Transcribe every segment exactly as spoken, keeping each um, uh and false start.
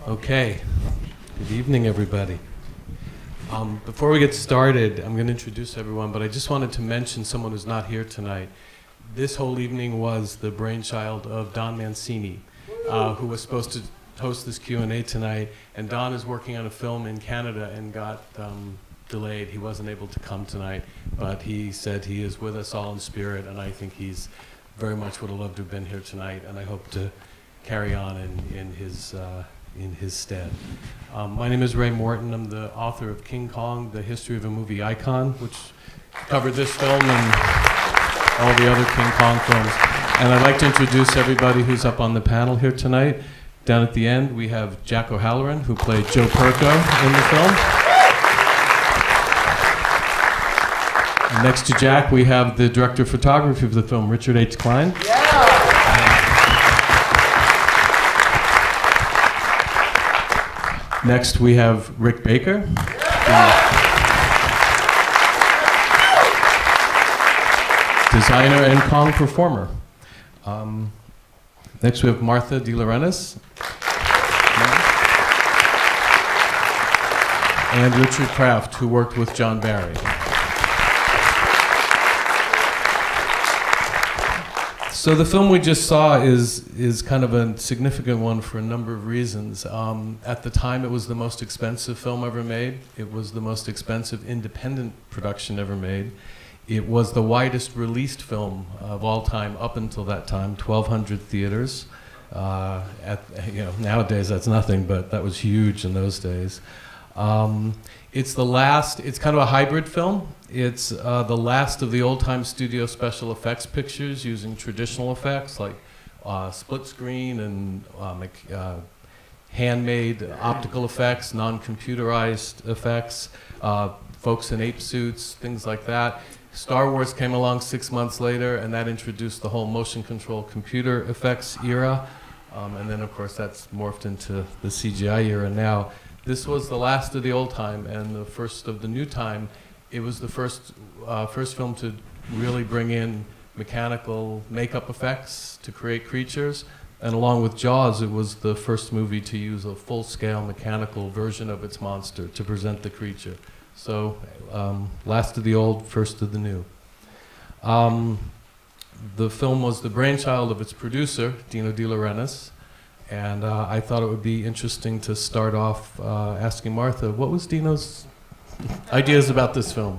Okay. Good evening, everybody. Um, before we get started, I'm going to introduce everyone, but I just wanted to mention someone who's not here tonight. This whole evening was the brainchild of Don Mancini, uh, who was supposed to host this Q and A tonight, and Don is working on a film in Canada and got um, delayed. He wasn't able to come tonight, but he said he is with us all in spirit, and I think he's very much would have loved to have been here tonight, and I hope to carry on in, in his uh, in his stead. Um, my name is Ray Morton. I'm the author of King Kong, The History of a Movie Icon, which covered this film and all the other King Kong films. And I'd like to introduce everybody who's up on the panel here tonight. Down at the end, we have Jack O'Halloran, who played Joe Perko in the film. And next to Jack, we have the director of photography of the film, Richard H. Klein. Yeah. Next, we have Rick Baker. Yeah. Designer and Kong performer. Um, next, we have Martha De Laurentiis. And Richard Kraft, who worked with John Barry. So the film we just saw is, is kind of a significant one for a number of reasons. Um, at the time, it was the most expensive film ever made. It was the most expensive independent production ever made. It was the widest released film of all time up until that time, twelve hundred theaters. Uh, at, you know, nowadays, that's nothing, but that was huge in those days. Um, it's the last, it's kind of a hybrid film. It's uh, the last of the old-time studio special effects pictures using traditional effects like uh, split screen and um, uh, handmade optical effects, non-computerized effects, uh, folks in ape suits, things like that. Star Wars came along six months later, and that introduced the whole motion control computer effects era. Um, and then, of course, that's morphed into the C G I era now. This was the last of the old time and the first of the new time. It was the first, uh, first film to really bring in mechanical makeup effects to create creatures. And along with Jaws, it was the first movie to use a full-scale mechanical version of its monster to present the creature. So, um, last of the old, first of the new. Um, the film was the brainchild of its producer, Dino De Laurentiis. And uh, I thought it would be interesting to start off uh, asking Martha, what was Dino's ideas about this film?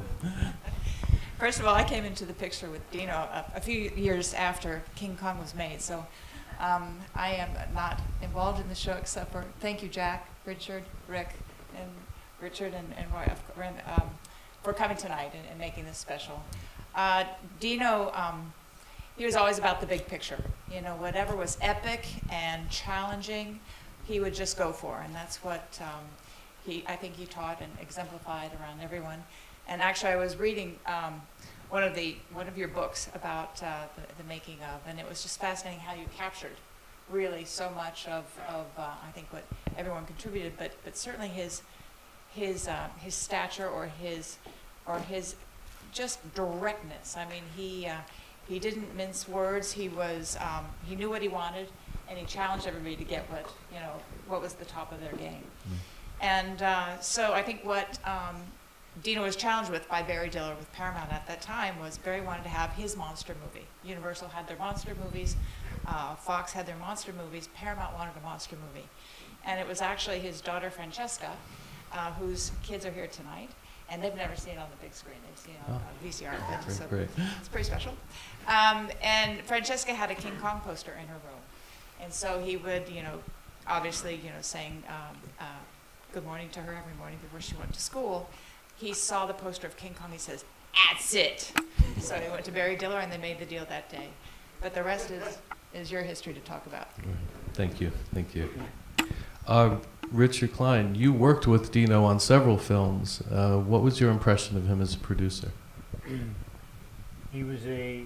First of all, I came into the picture with Dino a, a few years after King Kong was made, so um, I am not involved in the show except for thank you, Jack, Richard, Rick, and Richard and, and Roy um, for coming tonight and, and making this special. Uh, Dino, um, he was always about the big picture. You know, whatever was epic and challenging, he would just go for, and that's what um, he, I think he taught and exemplified around everyone. And actually, I was reading um, one of the one of your books about uh, the, the making of, and it was just fascinating how you captured really so much of, of uh, I think what everyone contributed, but but certainly his his uh, his stature or his or his just directness. I mean, he. Uh, He didn't mince words. He was, um, he knew what he wanted, and he challenged everybody to get what, you know, what was the top of their game. Mm. And uh, so I think what um, Dino was challenged with by Barry Diller with Paramount at that time was Barry wanted to have his monster movie. Universal had their monster movies. Uh, Fox had their monster movies. Paramount wanted a monster movie. And it was actually his daughter, Francesca, uh, whose kids are here tonight. And they've never seen it on the big screen. They've seen it on, oh. on V C R. But so great. It's pretty special. Um, and Francesca had a King Kong poster in her room. And so he would, you know, obviously, you know, saying um, uh, good morning to her every morning before she went to school. He saw the poster of King Kong. He says, that's it. So he went to Barry Diller, and they made the deal that day. But the rest is, is your history to talk about. Thank you. Thank you. Uh, Richard Klein, you worked with Dino on several films. Uh, what was your impression of him as a producer? He was a,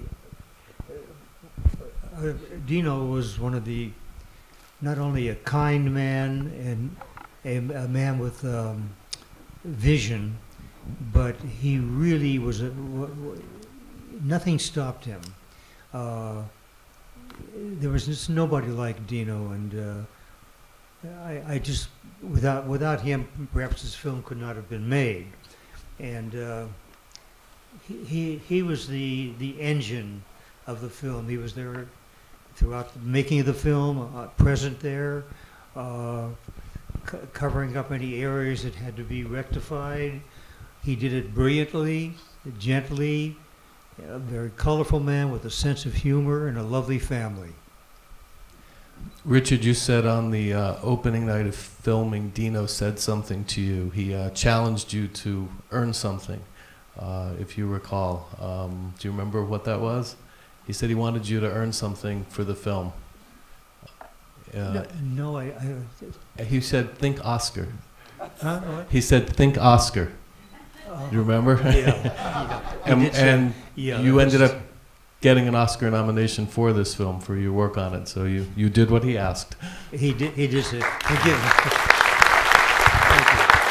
uh, Dino was one of the, not only a kind man and a, a man with um, vision, but he really was, a, w w nothing stopped him. Uh, there was just nobody like Dino, and uh, I, I just, without, without him, perhaps this film could not have been made. And uh, he, he, he was the, the engine of the film. He was there throughout the making of the film, uh, present there, uh, c covering up any areas that had to be rectified. He did it brilliantly, gently, a very colorful man with a sense of humor and a lovely family. Richard, you said on the uh, opening night of filming, Dino said something to you. He uh, challenged you to earn something, uh, if you recall. Um, do you remember what that was? He said he wanted you to earn something for the film. Uh, No, no I, I... He said, think Oscar. Huh? What? He said, think Oscar. Uh, You remember? Yeah. yeah. He and did say- and yeah, you that ended was- up getting an Oscar nomination for this film for your work on it. So you, you did what he asked. He did. He did say. Thank you. Thank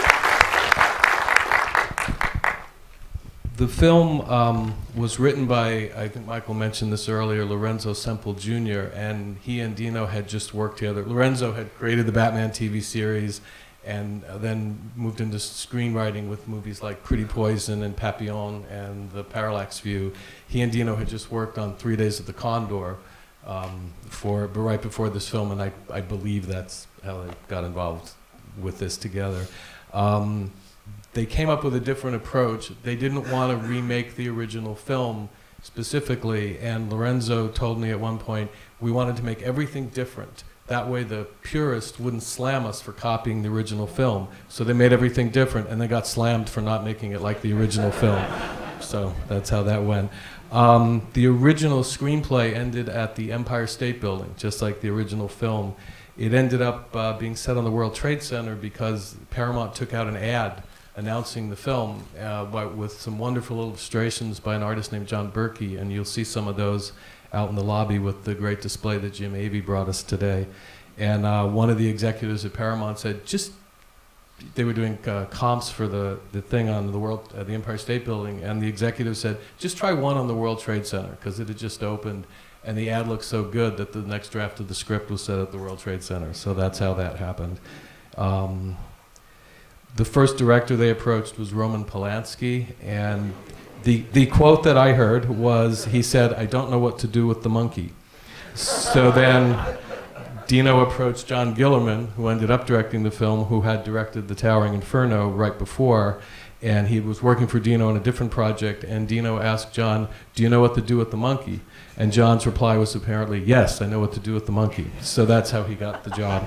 The film um, was written by, I think Michael mentioned this earlier, Lorenzo Semple Junior, and he and Dino had just worked together. Lorenzo had created the Batman T V series and uh, then moved into screenwriting with movies like Pretty Poison and Papillon and The Parallax View. He and Dino had just worked on Three Days of the Condor um, for, but right before this film, and I, I believe that's how they got involved with this together. Um, They came up with a different approach. They didn't want to remake the original film specifically, and Lorenzo told me at one point, we wanted to make everything different. That way the purist wouldn't slam us for copying the original film. So they made everything different, and they got slammed for not making it like the original film. So that's how that went. Um, the original screenplay ended at the Empire State Building, just like the original film. It ended up uh, being set on the World Trade Center because Paramount took out an ad announcing the film uh, by, with some wonderful illustrations by an artist named John Berkey, and you'll see some of those out in the lobby with the great display that Jim Avey brought us today. And uh, one of the executives at Paramount said, just, they were doing uh, comps for the, the thing on the World, uh, the Empire State Building, and the executive said, just try one on the World Trade Center, because it had just opened, and the ad looked so good that the next draft of the script was set at the World Trade Center. So that's how that happened. Um, The first director they approached was Roman Polanski, and the, the quote that I heard was, he said, I don't know what to do with the monkey. So then Dino approached John Gillerman, who ended up directing the film, who had directed The Towering Inferno right before, and he was working for Dino on a different project, and Dino asked John, do you know what to do with the monkey? And John's reply was apparently, yes, I know what to do with the monkey. So that's how he got the job.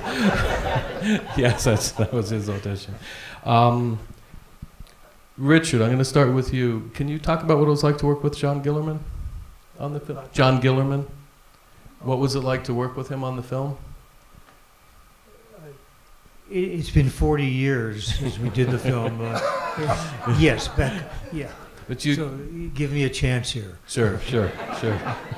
Yes, that's, that was his audition. Um, Richard, I'm going to start with you. Can you talk about what it was like to work with John Gillerman on the film? John Gillerman? What was it like to work with him on the film? It, it's been forty years since we did the film. Uh, yes, back. Yeah. But you, so give me a chance here. Sure, sure, sure.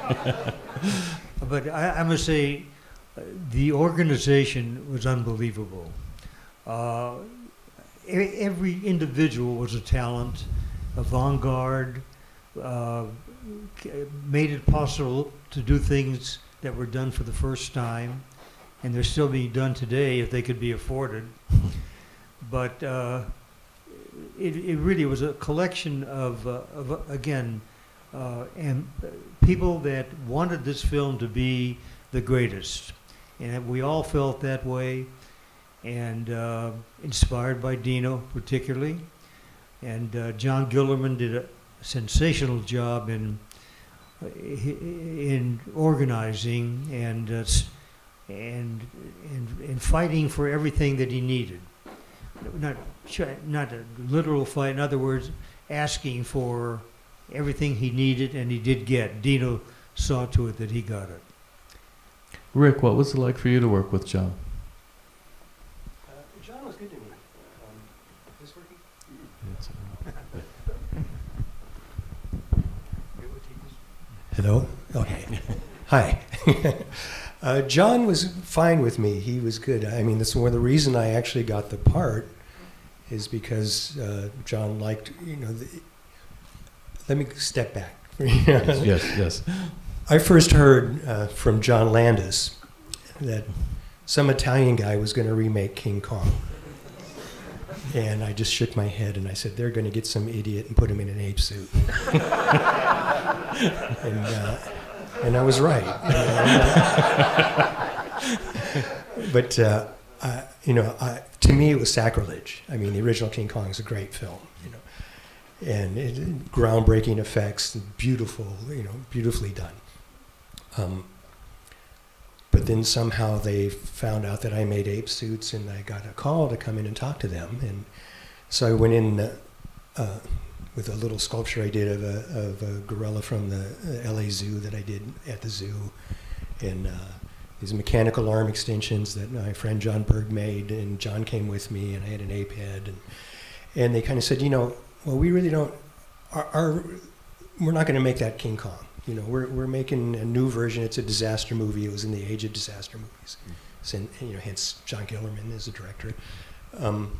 But I, I must say, uh, the organization was unbelievable. Uh, e- every individual was a talent, avant-garde, uh, made it possible to do things that were done for the first time, and they're still being done today if they could be afforded. But uh, it, it really was a collection of, uh, of uh, again, uh, and uh, people that wanted this film to be the greatest. And we all felt that way, and uh, inspired by Dino particularly. And uh, John Gillerman did a sensational job in in organizing and uh, and, and and fighting for everything that he needed. Not not a literal fight. In other words, asking for everything he needed, and he did get. Dino saw to it that he got it. Rick, what was it like for you to work with John? Uh, John was good to me. Um, is this working? Hello? Okay. Hi. uh, John was fine with me. He was good. I mean, that's one of the reason I actually got the part is because uh, John liked, you know, the, let me step back. Yes, yes, yes. I first heard uh, from John Landis that some Italian guy was going to remake King Kong. And I just shook my head and I said, they're going to get some idiot and put him in an ape suit. and, uh, and I was right. but, uh, uh, you know, I, to me it was sacrilege. I mean, the original King Kong is a great film, you know, and it, groundbreaking effects, beautiful, you know, beautifully done. Um, But then somehow they found out that I made ape suits, and I got a call to come in and talk to them. And so I went in uh, uh, with a little sculpture I did of a, of a gorilla from the L A Zoo that I did at the zoo, and uh, these mechanical arm extensions that my friend John Berg made, and John came with me, and I had an ape head, and and they kind of said, you know, well, we really don't, our, our we're not going to make that King Kong. You know, we're we're making a new version. It's a disaster movie. It was in the age of disaster movies, so, you know, hence John Gillerman is the director. Um,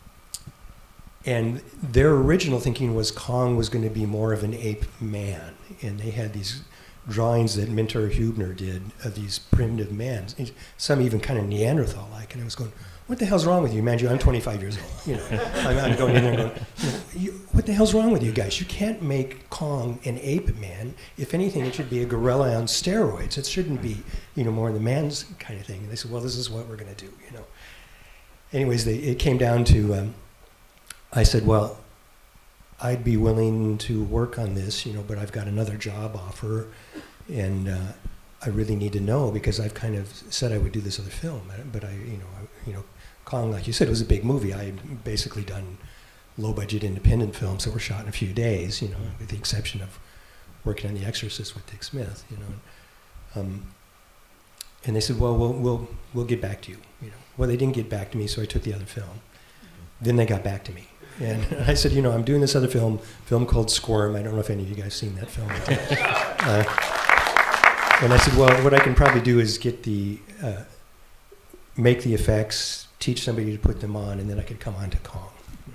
and their original thinking was Kong was going to be more of an ape man, and they had these drawings that Minter Hubner did of these primitive men, some even kind of Neanderthal-like. And I was going, what the hell's wrong with you? Man, you, I'm twenty-five years old. You know, I'm, I'm going in there and going, you know, you, what the hell's wrong with you guys? You can't make Kong an ape man. If anything, it should be a gorilla on steroids. It shouldn't be, you know, more the man's kind of thing. And they said, well, this is what we're going to do, you know. Anyways, they, it came down to, um, I said, well, I'd be willing to work on this, you know, but I've got another job offer, and uh, I really need to know, because I've kind of said I would do this other film, but I, you know, I, you know, Kong, like you said, it was a big movie. I had basically done low-budget independent films that were shot in a few days, you know, with the exception of working on The Exorcist with Dick Smith, you know. Um, and they said, well, we'll, we'll, we'll get back to you, you know. Well, they didn't get back to me, so I took the other film. Mm-hmm. Then they got back to me. And I said, you know, I'm doing this other film, film called Squirm. I don't know if any of you guys seen that film. uh, and I said, well, what I can probably do is get the, uh, make the effects, teach somebody to put them on, and then I could come on to Kong.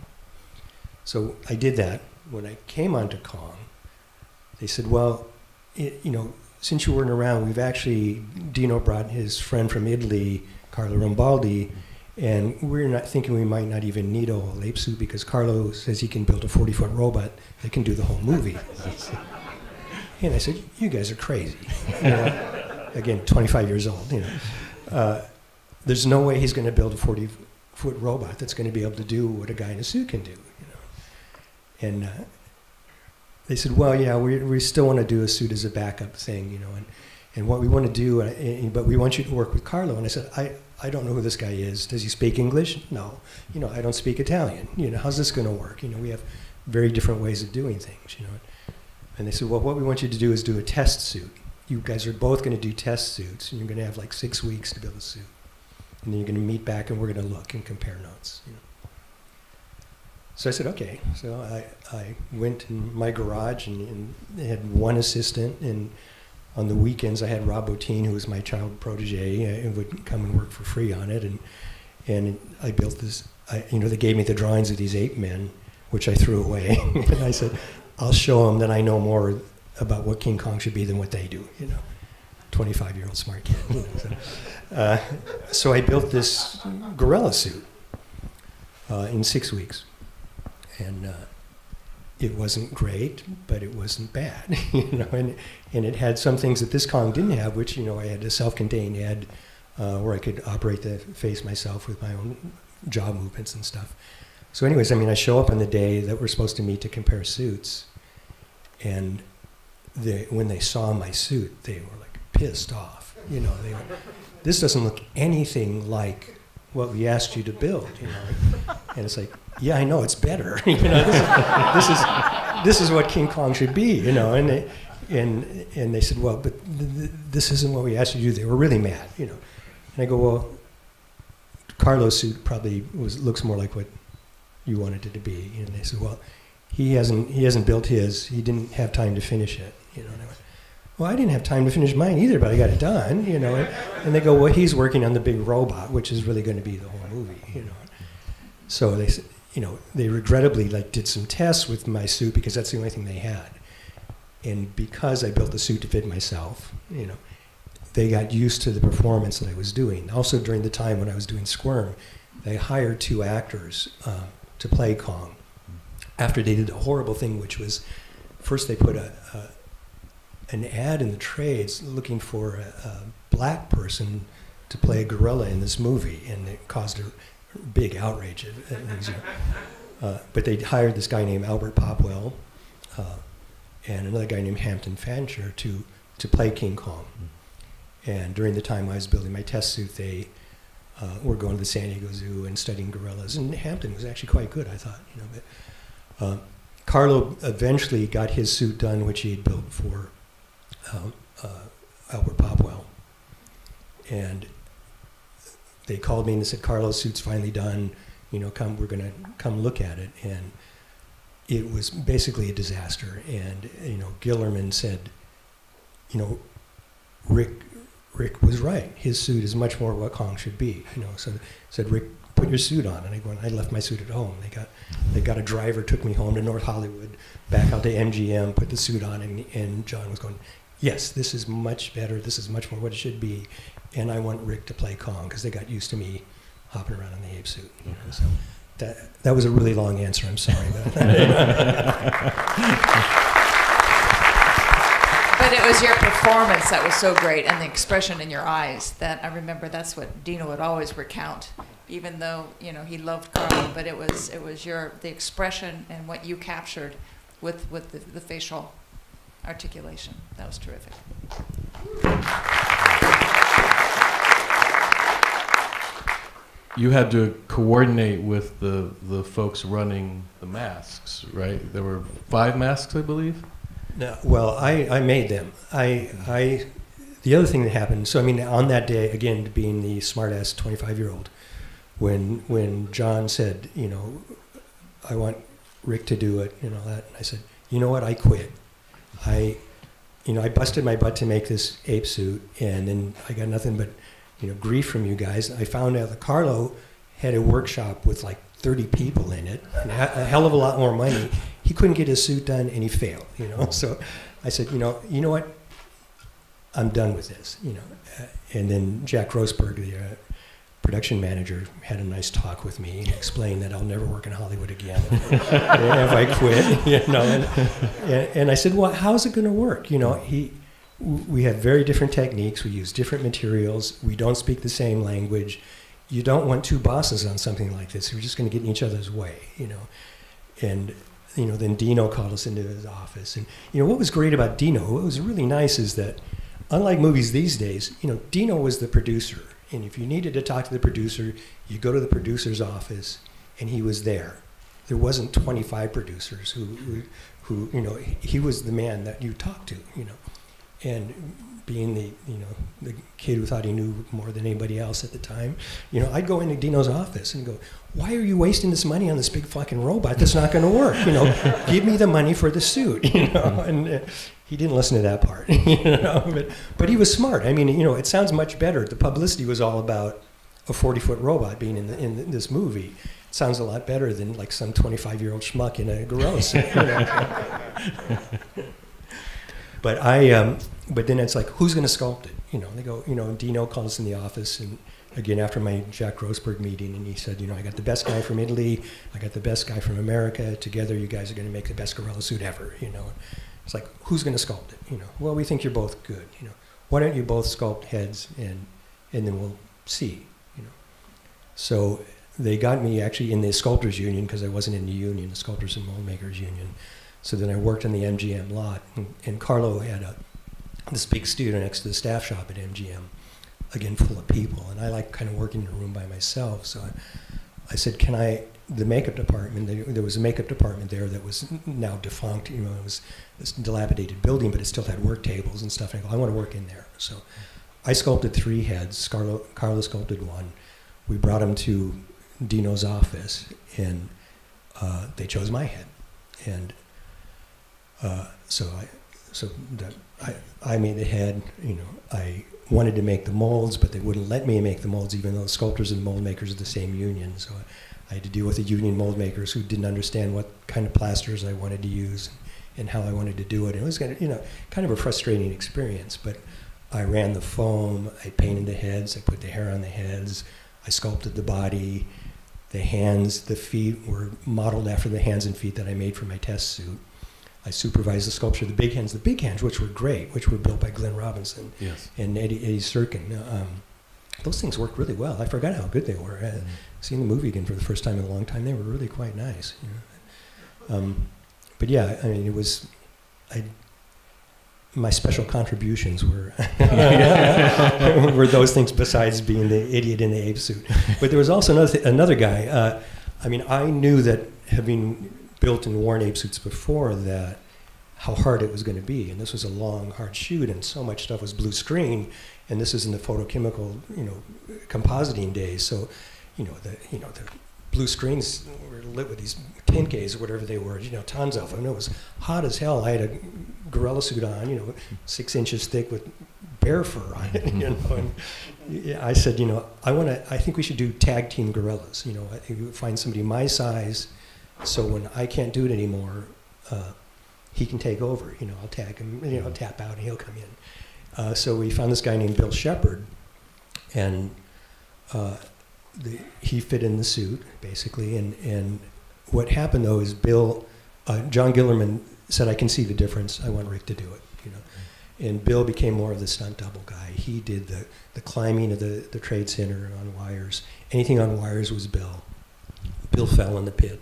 So I did that. When I came on to Kong, they said, well, it, you know, since you weren't around, we've actually, Dino brought his friend from Italy, Carlo Rambaldi, and we're not thinking we might not even need a whole ape suit, because Carlo says he can build a forty-foot robot that can do the whole movie. And I said, you guys are crazy. You know, again, twenty-five years old, you know. Uh, there's no way he's going to build a forty-foot robot that's going to be able to do what a guy in a suit can do, you know. And uh, they said, well, yeah, we, we still want to do a suit as a backup thing, you know, and, and what we want to do, uh, but we want you to work with Carlo. And I said, I, I don't know who this guy is. Does he speak English? No. You know, I don't speak Italian. You know, how's this going to work? You know, we have very different ways of doing things, you know. And they said, well, what we want you to do is do a test suit. You guys are both going to do test suits, and you're going to have like six weeks to build a suit. And then you're going to meet back, and we're going to look and compare notes, you know. So I said, okay. So I, I went in my garage and, and had one assistant, and on the weekends I had Rob Bottin, who was my child protege, and would come and work for free on it. And and I built this, I, you know, they gave me the drawings of these ape men, which I threw away. And I said, I'll show them that I know more about what King Kong should be than what they do, you know. twenty-five-year-old smart kid. You know, so, uh, so I built this gorilla suit uh, in six weeks. And uh, it wasn't great, but it wasn't bad, you know. And and it had some things that this Kong didn't have, which, you know, I had a self-contained head uh, where I could operate the face myself with my own jaw movements and stuff. So, anyways, I mean, I show up on the day that we're supposed to meet to compare suits, and they, when they saw my suit, they were like pissed off. You know, they were, this doesn't look anything like what we asked you to build, you know. And it's like, yeah, I know, it's better. You know, this is, this is this is what King Kong should be, you know. And they, and and they said, well, but th th this isn't what we asked you to do. They were really mad, you know. And I go, well, Carlo's suit probably was looks more like what you wanted it to be. And they said, well, he hasn't he hasn't built his. He didn't have time to finish it, you know. And I went, well, I didn't have time to finish mine either, but I got it done, you know. And, and they go, well, he's working on the big robot, which is really going to be the whole movie, you know. So they said, you know, they regrettably like did some tests with my suit, because that's the only thing they had. And because I built the suit to fit myself, you know, they got used to the performance that I was doing. Also, during the time when I was doing Squirm, they hired two actors uh, to play Kong. After they did a horrible thing, which was, first they put a, a an ad in the trades looking for a, a black person to play a gorilla in this movie, and it caused a big outrage. Uh, but they hired this guy named Albert Popwell uh, and another guy named Hampton Fancher to, to play King Kong. And during the time I was building my test suit, they uh, were going to the San Diego Zoo and studying gorillas. And Hampton was actually quite good, I thought. You know, but, uh, Carlo eventually got his suit done, which he had built for um, uh, Albert Popwell. And they called me and they said, Carlo's suit's finally done. You know, come, we're going to come look at it. And it was basically a disaster. And, you know, Gillerman said, you know, Rick Rick was right. His suit is much more what Kong should be. You know, so said, Rick, put your suit on. And I went, I left my suit at home. They got they got a driver, took me home to North Hollywood, back out to M G M, put the suit on, and, and John was going, yes, this is much better. This is much more what it should be. And I want Rick to play Kong, because they got used to me hopping around in the ape suit. You know, so that that was a really long answer. I'm sorry. But it was your performance that was so great, and the expression in your eyes that I remember. That's what Dino would always recount, even though you know he loved Carlo. But it was it was your the expression and what you captured with with the, the facial articulation. That was terrific. You had to coordinate with the the folks running the masks, right? There were five masks, I believe. No, well, I, I made them. I, I, the other thing that happened, so I mean, on that day, again, being the smart-ass twenty-five-year-old, when when John said, you know, I want Rick to do it, and all that, and I said, you know what, I quit. I, you know, I busted my butt to make this ape suit, and then I got nothing but, you know, grief from you guys. I found out that Carlo had a workshop with like thirty people in it, and a hell of a lot more money. He couldn't get his suit done, and he failed. You know, so I said, you know, you know what? I'm done with this. You know, uh, and then Jack Grossberg, the uh, production manager, had a nice talk with me and explained that I'll never work in Hollywood again if, if I quit. You know, and, and, and I said, well, how's it going to work? You know, he. We have very different techniques. We use different materials. We don't speak the same language. You don't want two bosses on something like this. We're just going to get in each other's way, you know. And, you know, then Dino called us into his office. And, you know, what was great about Dino, what was really nice is that, unlike movies these days, you know, Dino was the producer. And if you needed to talk to the producer, you go to the producer's office, and he was there. There wasn't twenty-five producers who, who, who you know, he was the man that you talked to, you know. And being the, you know, the kid who thought he knew more than anybody else at the time, you know, I'd go into Dino's office and go, why are you wasting this money on this big fucking robot that's not going to work? You know, give me the money for the suit, you know. And uh, he didn't listen to that part, you know. But, but he was smart. I mean, you know, it sounds much better. The publicity was all about a forty-foot robot being in, the, in this movie. It sounds a lot better than like some twenty-five-year-old schmuck in a gorilla suit, you know. But I, um, but then it's like, who's going to sculpt it? You know, they go, you know, Dino called us in the office, and again after my Jack Grossberg meeting, and he said, you know, I got the best guy from Italy, I got the best guy from America. Together, you guys are going to make the best gorilla suit ever. You know, it's like, who's going to sculpt it? You know, well, we think you're both good. You know, why don't you both sculpt heads, and and then we'll see. You know, so they got me actually in the sculptors union because I wasn't in the union, the sculptors and mold makers union. So then I worked in the M G M lot, and, and Carlo had a, this big studio next to the staff shop at M G M, again, full of people. And I like kind of working in a room by myself. So I, I said, can I, the makeup department, there, there was a makeup department there that was now defunct. You know, it was this dilapidated building, but it still had work tables and stuff. And I go, I want to work in there. So I sculpted three heads. Carlo, Carlo sculpted one. We brought him to Dino's office, and uh, they chose my head. And Uh, so I, so that I, I made the head. You know, I wanted to make the molds, but they wouldn't let me make the molds, even though sculptors and mold makers are the same union. So I, I had to deal with the union mold makers who didn't understand what kind of plasters I wanted to use and how I wanted to do it. And it was kind of, you know, kind of a frustrating experience. But I ran the foam, I painted the heads, I put the hair on the heads, I sculpted the body, the hands, the feet were modeled after the hands and feet that I made for my test suit. I supervised the sculpture of the big hands, the big hands, which were great, which were built by Glenn Robinson Yes. and Eddie, Eddie Serkin. Um, those things worked really well. I forgot how good they were. Uh, Mm-hmm. Seeing the movie again for the first time in a long time, they were really quite nice. You know? um, but yeah, I mean, it was, I, my special contributions were were those things besides being the idiot in the ape suit. But there was also another th- another guy. Uh, I mean, I knew that having built and worn ape suits before that, how hard it was going to be. And this was a long, hard shoot, and so much stuff was blue screen. And this is in the photochemical, you know, compositing days. So, you know, the you know the blue screens were lit with these ten Ks or whatever they were, you know, tons of them. And it was hot as hell. I had a gorilla suit on, you know, six inches thick with bear fur on it, you know. And yeah, I said, you know, I want to. I think we should do tag team gorillas. You know, I think we would find somebody my size, so when I can't do it anymore, uh, he can take over. You know, I'll tag him. You know, I'll tap out and he'll come in. Uh, so we found this guy named Bill Shepard, and uh, the, he fit in the suit basically. And and what happened though is Bill, uh, John Gillerman said, I can see the difference. I want Rick to do it. You know, and Bill became more of the stunt double guy. He did the the climbing of the the trade center on wires. Anything on wires was Bill. Bill fell in the pit.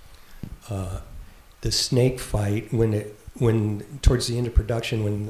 Uh, the snake fight, when it when towards the end of production, when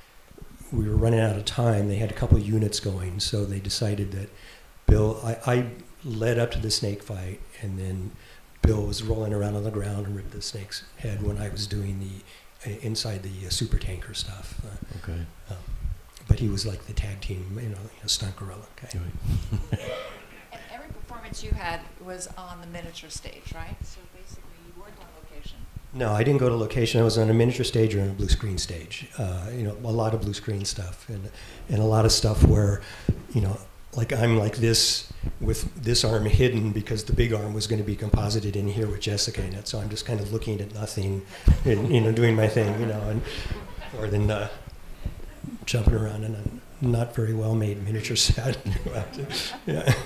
we were running out of time, they had a couple of units going, so they decided that Bill, I, I led up to the snake fight, and then Bill was rolling around on the ground and ripped the snake's head when I was doing the uh, inside the uh, super tanker stuff. Uh, Okay. um, but he was like the tag team, you know, you know stunt gorilla guy. And every performance you had was on the miniature stage, right? So basically you weren't on location. No, I didn't go to location. I was on a miniature stage or on a blue screen stage. Uh, you know, a lot of blue screen stuff, and and a lot of stuff where, you know, like I'm like this with this arm hidden because the big arm was going to be composited in here with Jessica in it. So I'm just kind of looking at nothing, and you know, doing my thing, you know, and or then uh, jumping around in a not very well made miniature set. Yeah.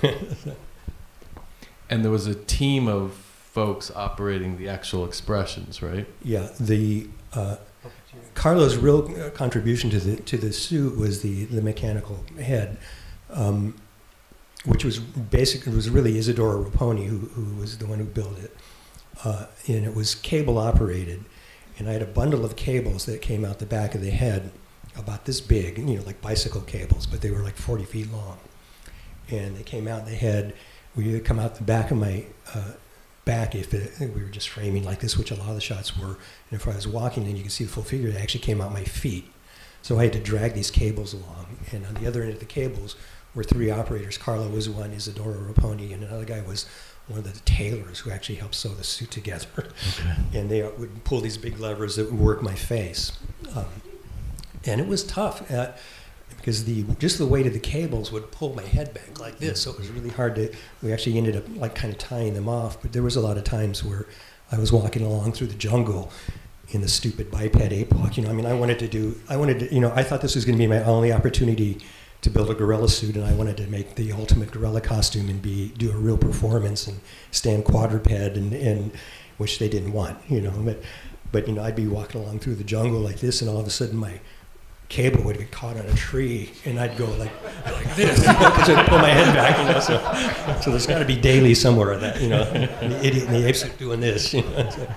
And there was a team of folks operating the actual expressions, right? Yeah, the uh, Carlo's real uh, contribution to the to the suit was the the mechanical head, um, which was basically was really Isadora Raponi who who was the one who built it, uh, and it was cable operated, and I had a bundle of cables that came out the back of the head, about this big, you know, like bicycle cables, but they were like forty feet long, and they came out the head. We would come out the back of my uh, back if it, we were just framing like this, which a lot of the shots were. And if I was walking, then you could see the full figure. They actually came out my feet. So I had to drag these cables along. And on the other end of the cables were three operators. Carlo was one, Isadora Raponi, and another guy was one of the tailors who actually helped sew the suit together. Okay. And they would pull these big levers that would work my face. Um, and it was tough. Uh, because the just the weight of the cables would pull my head back like this, so it was really hard to. We actually ended up like kind of tying them off, but there was a lot of times where I was walking along through the jungle in the stupid biped ape walk. You know, I mean, I wanted to do. I wanted to. You know, I thought this was going to be my only opportunity to build a gorilla suit, and I wanted to make the ultimate gorilla costume and be do a real performance and stand quadruped, and and which they didn't want. You know, but but you know, I'd be walking along through the jungle like this, and all of a sudden my cable would get caught on a tree, and I'd go like like this, because I'd pull my head back, you know. So, so there's got to be daily somewhere of that, you know. The idiot in the apes are doing this, you know. So.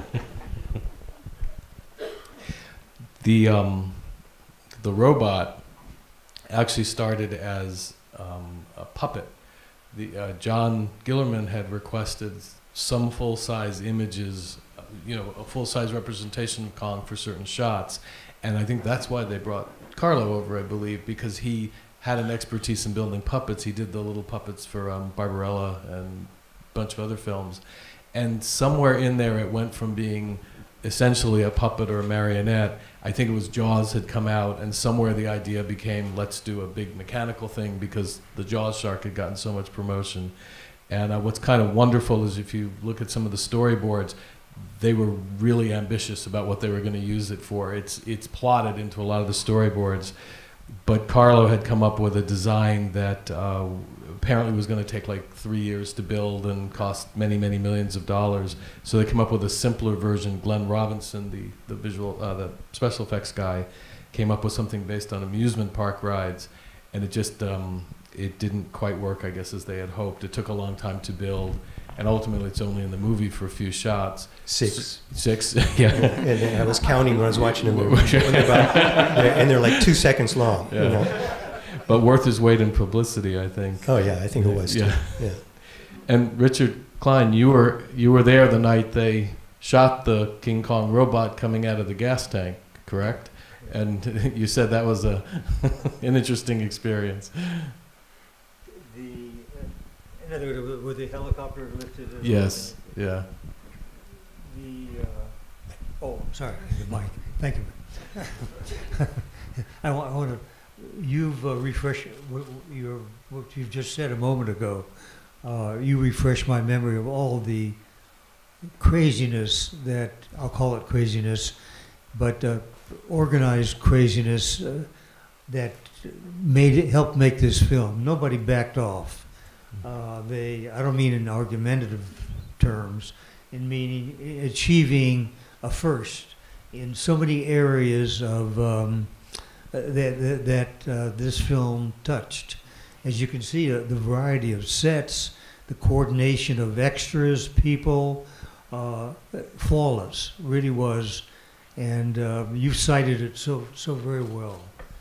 The um, the robot actually started as um, a puppet. The uh, John Gillerman had requested some full-size images, uh, you know, a full-size representation of Kong for certain shots, and I think that's why they brought Carlo over, I believe, because he had an expertise in building puppets. He did the little puppets for um, Barbarella and a bunch of other films. And somewhere in there it went from being essentially a puppet or a marionette. I think it was Jaws had come out, and somewhere the idea became, let's do a big mechanical thing, because the Jaws shark had gotten so much promotion. And uh, what's kind of wonderful is if you look at some of the storyboards, they were really ambitious about what they were going to use it for. It's it's plotted into a lot of the storyboards. but Carlo had come up with a design that uh, apparently was going to take like three years to build and cost many, many millions of dollars. So they came up with a simpler version. Glenn Robinson, the, the visual, uh, the special effects guy, came up with something based on amusement park rides, and it just, um, it didn't quite work, I guess, as they had hoped. It took a long time to build, and ultimately it's only in the movie for a few shots. Six. Six, yeah. And I was counting when I was watching them, they're about, and they're like two seconds long. Yeah. You know? But worth his weight in publicity, I think. Oh yeah, I think it was too. Yeah. Yeah. And Richard Klein, you were you were there the night they shot the King Kong robot coming out of the gas tank, correct? And you said that was a an interesting experience. The, uh, in other words, were the helicopter lifted? and- Yes, yeah. The, uh, oh, sorry, the mic. Thank you. I want, I want to, you've uh, refreshed what, your, what you've just said a moment ago. Uh, you refreshed my memory of all the craziness that, I'll call it craziness, but uh, organized craziness uh, that made it, helped make this film. Nobody backed off. Uh, they, I don't mean in argumentative terms, in meaning achieving a first in so many areas of um, that that, that uh, this film touched. As you can see, uh, the variety of sets, the coordination of extras, people, uh, flawless, really was. And uh, you cited it so so very well.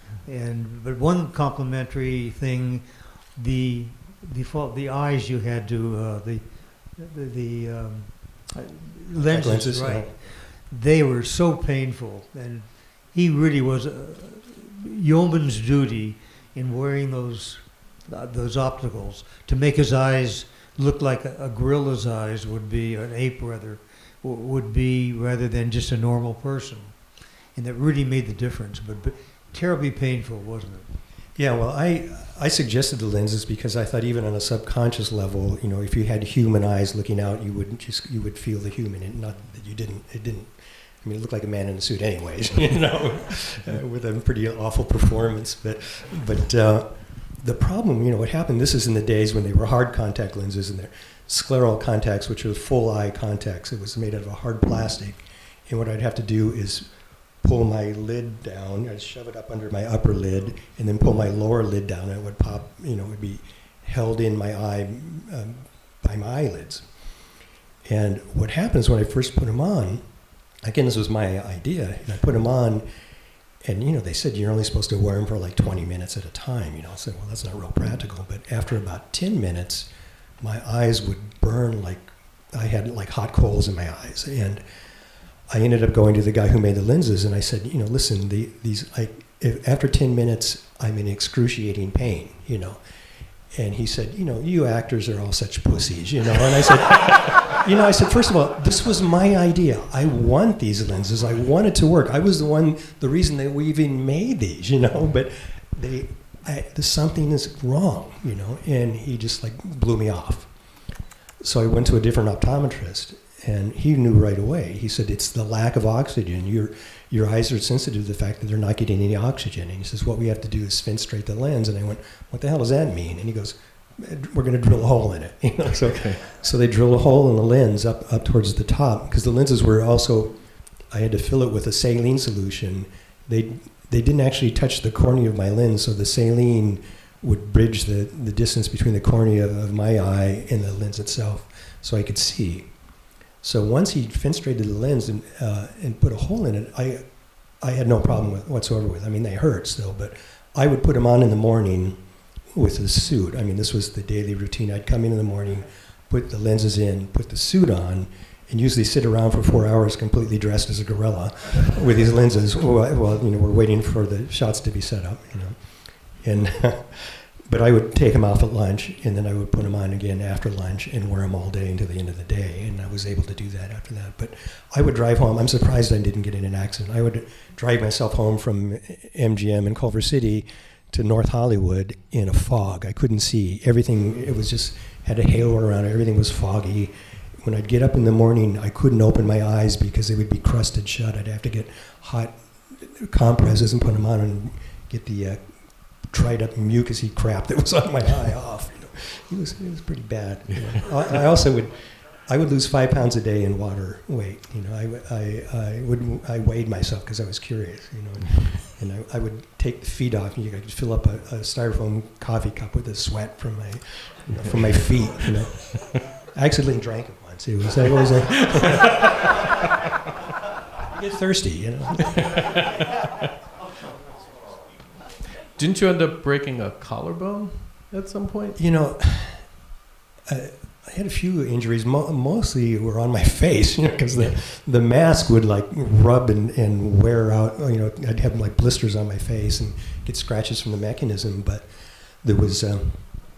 And but one complimentary thing, the the fault, the eyes you had to uh, the the, the um, lenses, lenses, right? yeah. They were so painful, and he really was a yeoman's duty in wearing those uh, those opticals to make his eyes look like a, a gorilla's eyes would be, an ape rather, w- would be, rather than just a normal person, and that really made the difference. But, but terribly painful, wasn't it? Yeah, well, I I suggested the lenses because I thought even on a subconscious level, you know, if you had human eyes looking out, you would just you would feel the human, and not that you didn't. It didn't. I mean, it looked like a man in a suit, anyways. You know, uh, with a pretty awful performance. But but uh, the problem, you know, what happened. This is in the days when they were hard contact lenses, and they're scleral contacts, which are full eye contacts. It was made out of a hard plastic, and what I'd have to do is pull my lid down, I'd shove it up under my upper lid, and then pull my lower lid down, and it would pop, you know, it would be held in my eye um, by my eyelids. And what happens when I first put them on, again, this was my idea, and I put them on, and, you know, they said you're only supposed to wear them for like twenty minutes at a time, you know. I said, well, that's not real practical. But after about ten minutes, my eyes would burn like I had like hot coals in my eyes. And I ended up going to the guy who made the lenses, and I said, you know, listen, the, these, I, if, after ten minutes, I'm in excruciating pain, you know. And he said, you know, you actors are all such pussies, you know. And I said, you know, I said, first of all, this was my idea. I want these lenses. I want it to work. I was the one, the reason that we even made these, you know. But they, I, there's something is wrong, you know. And he just like blew me off. So I went to a different optometrist. And he knew right away. He said, it's the lack of oxygen. Your your eyes are sensitive to the fact that they're not getting any oxygen. And he says, what we have to do is fenestrate the lens. And I went, what the hell does that mean? And he goes, we're going to drill a hole in it. You know, so, Okay. so they drilled a hole in the lens up, up towards the top, because the lenses were also, I had to fill it with a saline solution. They they didn't actually touch the cornea of my lens, so the saline would bridge the, the distance between the cornea of my eye and the lens itself, so I could see. So once he fenestrated the lens and uh, and put a hole in it, I I had no problem with whatsoever with. I mean, they hurt still, but I would put them on in the morning with the suit. I mean, this was the daily routine. I'd come in in the morning, put the lenses in, put the suit on, and usually sit around for four hours completely dressed as a gorilla with these lenses while, while you know we're waiting for the shots to be set up. You know, and. But I would take them off at lunch, and then I would put them on again after lunch and wear them all day until the end of the day. And I was able to do that after that. But I would drive home. I'm surprised I didn't get in an accident. I would drive myself home from M G M in Culver City to North Hollywood in a fog. I couldn't see. Everything, it was just, had a halo around it. Everything was foggy. When I'd get up in the morning, I couldn't open my eyes because they would be crusted shut. I'd have to get hot compresses and put them on and get the uh, dried up mucusy crap that was on my eye off. You know, it was it was pretty bad. You know. I, I also would I would lose five pounds a day in water weight. You know, I I, I would I weighed myself because I was curious. You know, and, and I, I would take the feet off. And you could fill up a, a styrofoam coffee cup with the sweat from my you know, from my feet. You know, I accidentally drank it once. It was it was a you get thirsty. You know. Didn't you end up breaking a collarbone at some point? You know, I, I had a few injuries. Mo- mostly were on my face, you know, because the, the mask would like rub and, and wear out. You know, I'd have like blisters on my face and get scratches from the mechanism. But there was, um,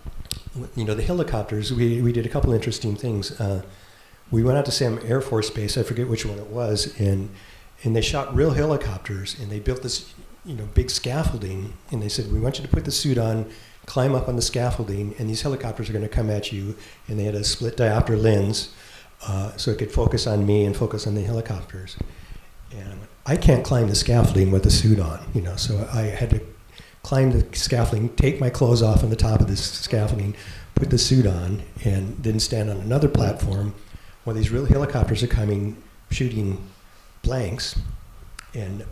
you know, the helicopters. We we did a couple interesting things. Uh, we went out to some Air Force base. I forget which one it was, and and they shot real helicopters, and they built this, you know, big scaffolding, and they said, we want you to put the suit on, climb up on the scaffolding, and these helicopters are going to come at you. And they had a split diopter lens, uh, so it could focus on me and focus on the helicopters. And I went, I can't climb the scaffolding with the suit on, you know, so I had to climb the scaffolding, take my clothes off on the top of this scaffolding, put the suit on, and then stand on another platform while these real helicopters are coming, shooting blanks. And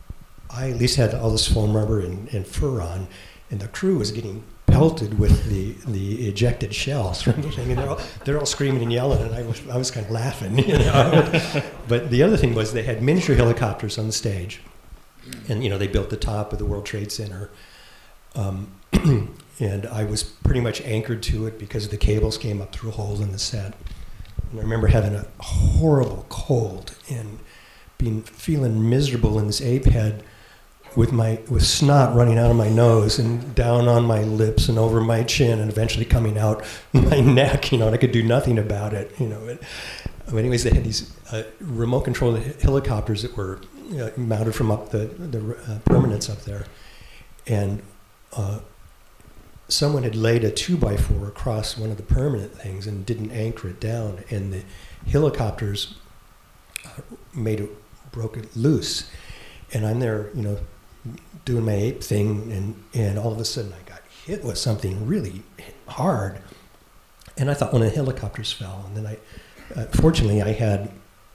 I at least had all this foam rubber and, and fur on, and the crew was getting pelted with the, the ejected shells from the thing, and they're all, they're all screaming and yelling, and I was, I was kind of laughing. You know? But the other thing was they had miniature helicopters on the stage, and you know they built the top of the World Trade Center, um, and I was pretty much anchored to it because the cables came up through a hole in the set. And I remember having a horrible cold and being feeling miserable in this ape head, with my with snot running out of my nose and down on my lips and over my chin and eventually coming out my neck, you know, and I could do nothing about it, you know. But, anyways, they had these uh, remote controlled helicopters that were uh, mounted from up the the uh, permanents up there, and uh, someone had laid a two by four across one of the permanent things and didn't anchor it down, and the helicopters uh, made it broke it loose, and I'm there, you know, doing my ape thing, and, and all of a sudden I got hit with something really hard, and I thought one of the helicopters fell, and then I, uh, fortunately I had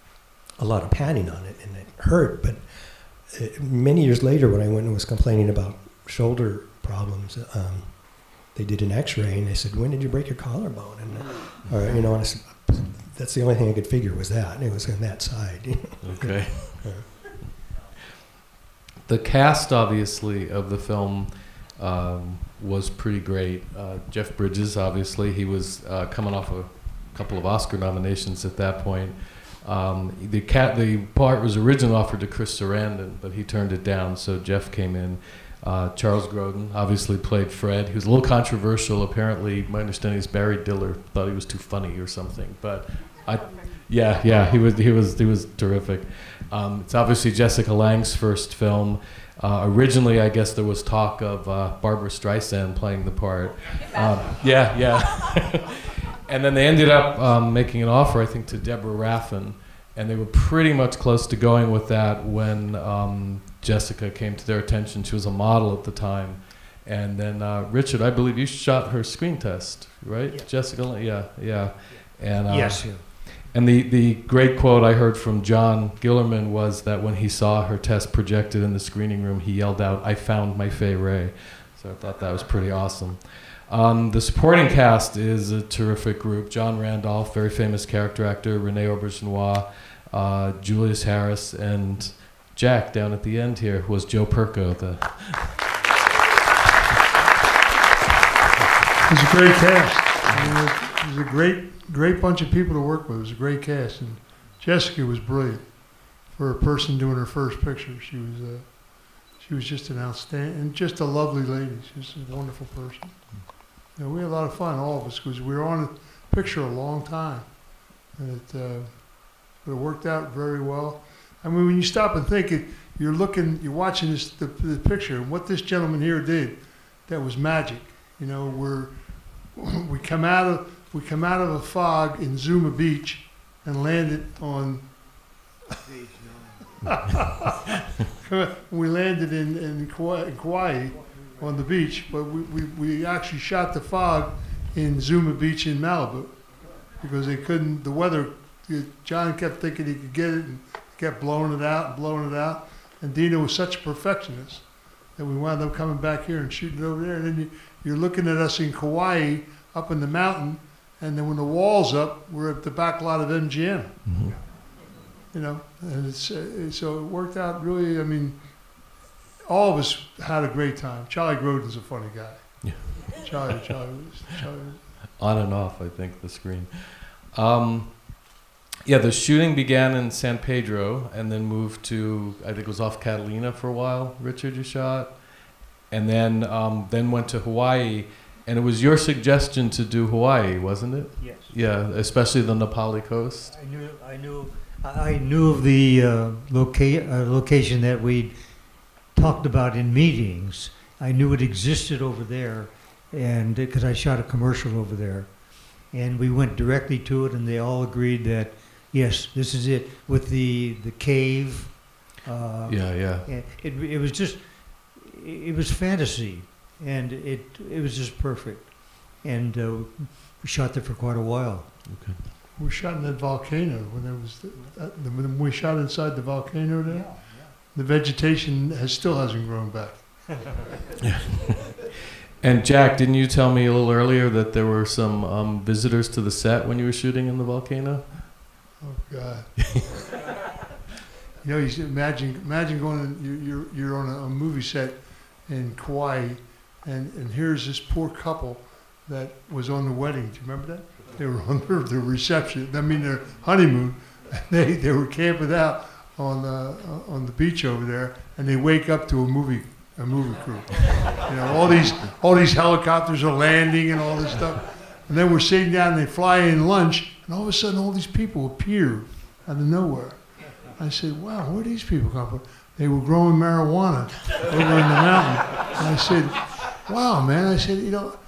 a lot of padding on it, and it hurt, but uh, many years later when I went and was complaining about shoulder problems, um, they did an x-ray, and they said, when did you break your collarbone? And, or, you know, and I said, that's the only thing I could figure was that, and it was on that side. You know? Okay. The cast, obviously, of the film um, was pretty great. Uh, Jeff Bridges, obviously, he was uh, coming off a couple of Oscar nominations at that point. Um, the, cat, the part was originally offered to Chris Sarandon, but he turned it down, so Jeff came in. Uh, Charles Grodin obviously played Fred. He was a little controversial. Apparently, my understanding is Barry Diller thought he was too funny or something. But I, yeah, yeah, he was he was he was terrific. Um, it's obviously Jessica Lange's first film. Uh, originally, I guess there was talk of uh, Barbara Streisand playing the part. Um, yeah, yeah. And then they ended up um, making an offer, I think, to Deborah Raffin, and they were pretty much close to going with that when um, Jessica came to their attention. She was a model at the time. And then uh, Richard, I believe you shot her screen test, right? Yeah. Jessica, yeah, yeah. And, uh, yes. Yeah. And the, the great quote I heard from John Gillerman was that when he saw her test projected in the screening room, he yelled out, "I found my Fay Wray." So I thought that was pretty awesome. Um, the supporting cast is a terrific group. John Randolph, very famous character actor, Renee Aubergenois, uh, Julius Harris, and Jack down at the end here was Joe Perko. The It was a great cast. I mean, it was a great, great bunch of people to work with. It was a great cast, and Jessica was brilliant for a person doing her first picture. She was, uh, she was just an outstanding, and just a lovely lady. She was a wonderful person. You know, we had a lot of fun, all of us, because we were on a picture a long time, and it, uh, but it worked out very well. I mean, when you stop and think, it, you're looking, you're watching this the, the picture, and what this gentleman here did, that was magic. You know, we're we come out of we come out of a fog in Zuma Beach and landed on. We landed in in Kauai, on the beach, but we, we, we actually shot the fog in Zuma Beach in Malibu because they couldn't, the weather, John kept thinking he could get it and kept blowing it out and blowing it out. And Dino was such a perfectionist that we wound up coming back here and shooting it over there. And then you, you're looking at us in Kauai up in the mountain, and then when the wall's up, we're at the back lot of M G M. Mm-hmm. You know, and it's, uh, so it worked out really, I mean, all of us had a great time. Charlie Grodin's a funny guy. Yeah. Charlie, Charlie was, Charlie was. On and off, I think, the screen. Um, yeah, the shooting began in San Pedro and then moved to, I think it was off Catalina for a while, Richard, you shot. And then, um, then went to Hawaii. And it was your suggestion to do Hawaii, wasn't it? Yes. Yeah, especially the Nepali coast. I knew, I knew, I knew of the uh, loca uh, location that we talked about in meetings. I knew it existed over there, and because I shot a commercial over there, and we went directly to it, and they all agreed that yes, this is it with the the cave. Uh, yeah, yeah. It it was just it was fantasy, and it it was just perfect, and uh, we shot there for quite a while. Okay. We shot in that volcano when there was the, uh, the, when we shot inside the volcano there. Yeah, yeah. The vegetation has still hasn't grown back. Yeah. And Jack, didn't you tell me a little earlier that there were some um, visitors to the set when you were shooting in the volcano? Oh God! You know, you should imagine imagine going. In, you, you're you're on a, a movie set in Kauai, and and here's this poor couple that was on the wedding. Do you remember that? They were on their, their reception. I mean, their honeymoon. They they were camping out on the on the beach over there, and they wake up to a movie a movie crew. You know, all these all these helicopters are landing and all this stuff, and then we're sitting down and they fly in lunch, and all of a sudden all these people appear out of nowhere. I said, "Wow, where do these people come from?" They were growing marijuana over in the mountain. And I said, "Wow, man!" I said, "You know."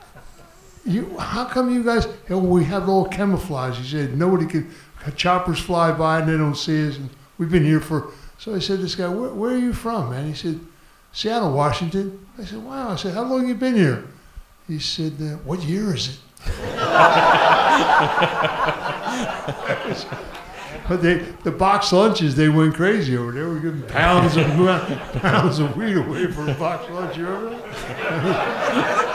You, how come you guys, oh, we have all camouflage. He said, nobody can, choppers fly by and they don't see us. And we've been here for, so I said to this guy, where, where are you from, man? He said, Seattle, Washington. I said, wow. I said, how long have you been here? He said, uh, what year is it? But they, the box lunches, they went crazy over there. We were giving pounds of, pounds of weed away for a box lunch. You remember that?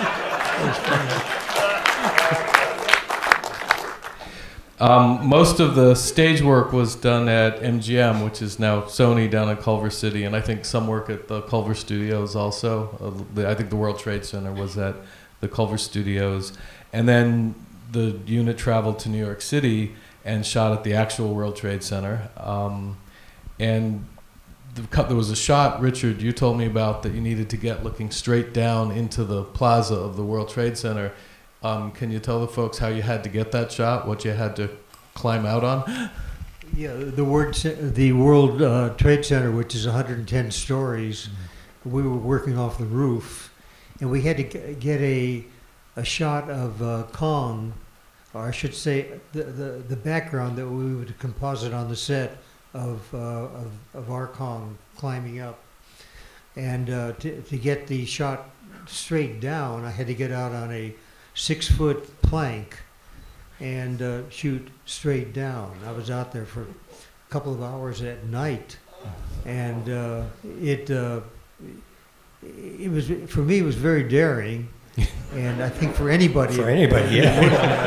Um, most of the stage work was done at M G M, which is now Sony down in Culver City, and I think some work at the Culver Studios also. Uh, the, I think the World Trade Center was at the Culver Studios. And then the unit traveled to New York City and shot at the actual World Trade Center. Um, and the, there was a shot, Richard, you told me about that you needed to get looking straight down into the plaza of the World Trade Center. Um, can you tell the folks how you had to get that shot, what you had to climb out on? Yeah, the, word, the World uh, Trade Center, which is one hundred ten stories, mm-hmm. we were working off the roof, and we had to get a, a shot of uh, Kong, or I should say the, the, the background that we would composite on the set of, uh, of, of our Kong climbing up. And uh, to, to get the shot straight down, I had to get out on a six-foot plank and uh, shoot straight down. I was out there for a couple of hours at night, and uh, it uh, it was, for me, it was very daring, and I think for anybody. For anybody, yeah.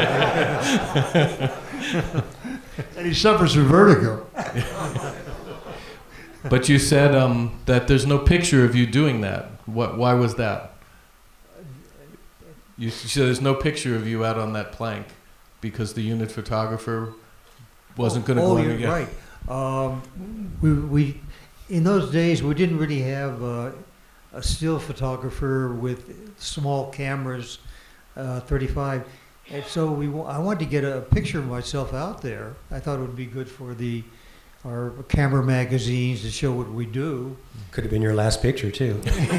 And he suffers from vertigo. But you said um, that there's no picture of you doing that. What? Why was that? You said there's no picture of you out on that plank because the unit photographer wasn't going to oh, go in you're again. Right. Um, we, we, in those days, we didn't really have uh, a still photographer with small cameras, uh, thirty-five. And so we, I wanted to get a picture of myself out there. I thought it would be good for the our camera magazines to show what we do. Could have been your last picture too.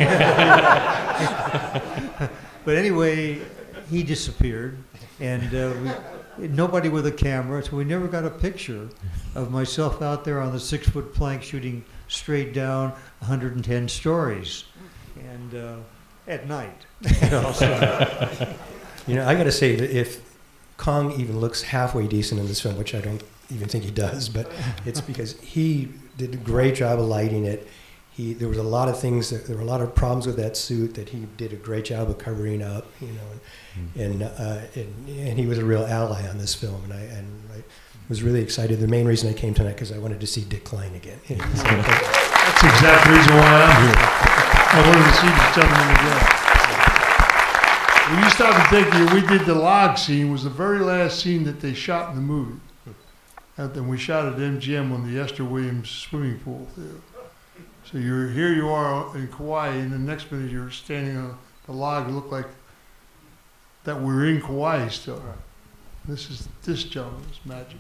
But anyway, he disappeared, and uh, we, nobody with a camera, so we never got a picture of myself out there on the six-foot plank shooting straight down one hundred ten stories. and uh, at night. You know, so. You know, I got to say that if Kong even looks halfway decent in this film, which I don't even think he does, but it's because he did a great job of lighting it. He, there was a lot of things, that, there were a lot of problems with that suit that he did a great job of covering up, you know, and, mm. and, uh, and, and he was a real ally on this film, and I, and I was really excited. The main reason I came tonight because I wanted to see Dick Klein again. You know, so, that's the exact reason why I'm here. I wanted to see this gentleman again. When you stop and think, here, we did the log scene, was the very last scene that they shot in the movie. And then we shot at M G M on the Esther Williams swimming pool there. So you're here, you are in Kauai, and the next minute you're standing on the log. It looked like that we're in Kauai still. This is this gentleman's magic.